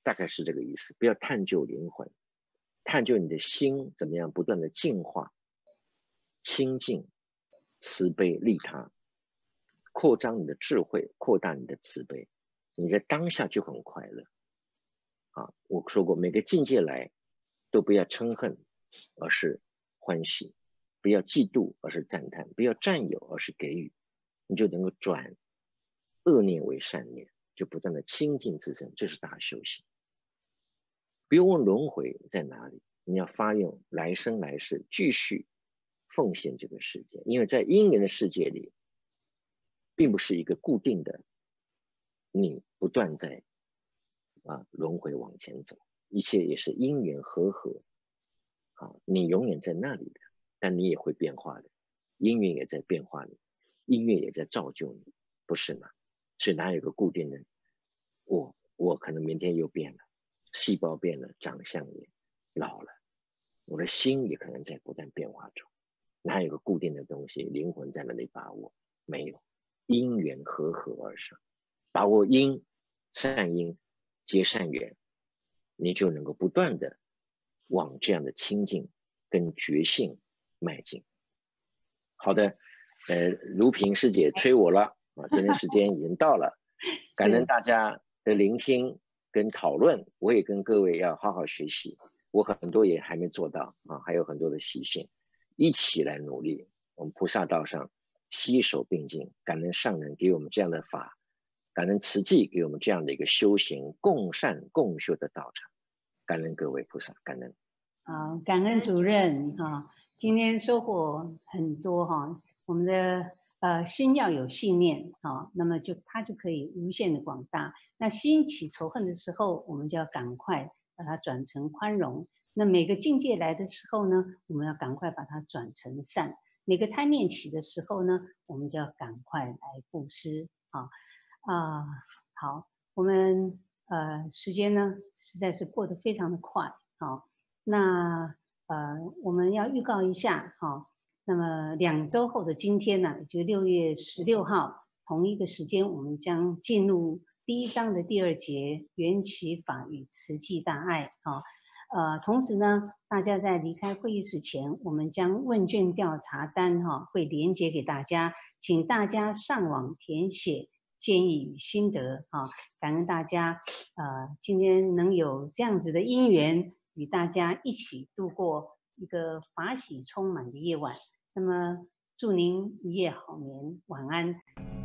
大概是这个意思。不要探究灵魂，探究你的心怎么样不断的净化、清净、慈悲、利他，扩张你的智慧，扩大你的慈悲，你在当下就很快乐。啊，我说过，每个境界来都不要嗔恨，而是欢喜；不要嫉妒，而是赞叹；不要占有，而是给予。你就能够转恶念为善念，就不断的清净自身，这是大修行。不用问轮回在哪里，你要发愿来生来世继续奉献这个世界，因为在因缘的世界里，并不是一个固定的，你不断在啊轮回往前走，一切也是因缘和合，啊，你永远在那里的，但你也会变化的，因缘也在变化你，音乐也在造就你，不是吗？所以哪有个固定的我？我可能明天又变了，细胞变了，长相也老了，我的心也可能在不断变化中。哪有个固定的东西？灵魂在那里把握？没有，因缘和合而生，把握因，善因结善缘，你就能够不断的往这样的清净跟觉性迈进。好的，呃，如萍师姐催我了啊，今天时间已经到了，感恩大家的聆听跟讨论，我也跟各位要好好学习，我很多也还没做到啊，还有很多的习性，一起来努力，我们菩萨道上携手并进，感恩上人给我们这样的法，感恩慈济给我们这样的一个修行共善共修的道场，感恩各位菩萨，感恩。 好，感恩主任哈。今天收获很多哈，我们的呃心要有信念啊，那么就它就可以无限的广大。那心起仇恨的时候，我们就要赶快把它转成宽容。那每个境界来的时候呢，我们要赶快把它转成善。每个贪念起的时候呢，我们就要赶快来布施啊啊。好，我们呃时间呢实在是过得非常的快啊。那呃，我们要预告一下哈、哦，那么两周后的今天呢，就六月十六号同一个时间，我们将进入第一章的第二节缘起法与慈济大爱啊。呃，同时呢，大家在离开会议室前，我们将问卷调查单哈、哦、会连结给大家，请大家上网填写建议与心得啊。感恩大家呃今天能有这样子的因缘。与大家一起度过一个法喜充满的夜晚，那么祝您一夜好眠，晚安。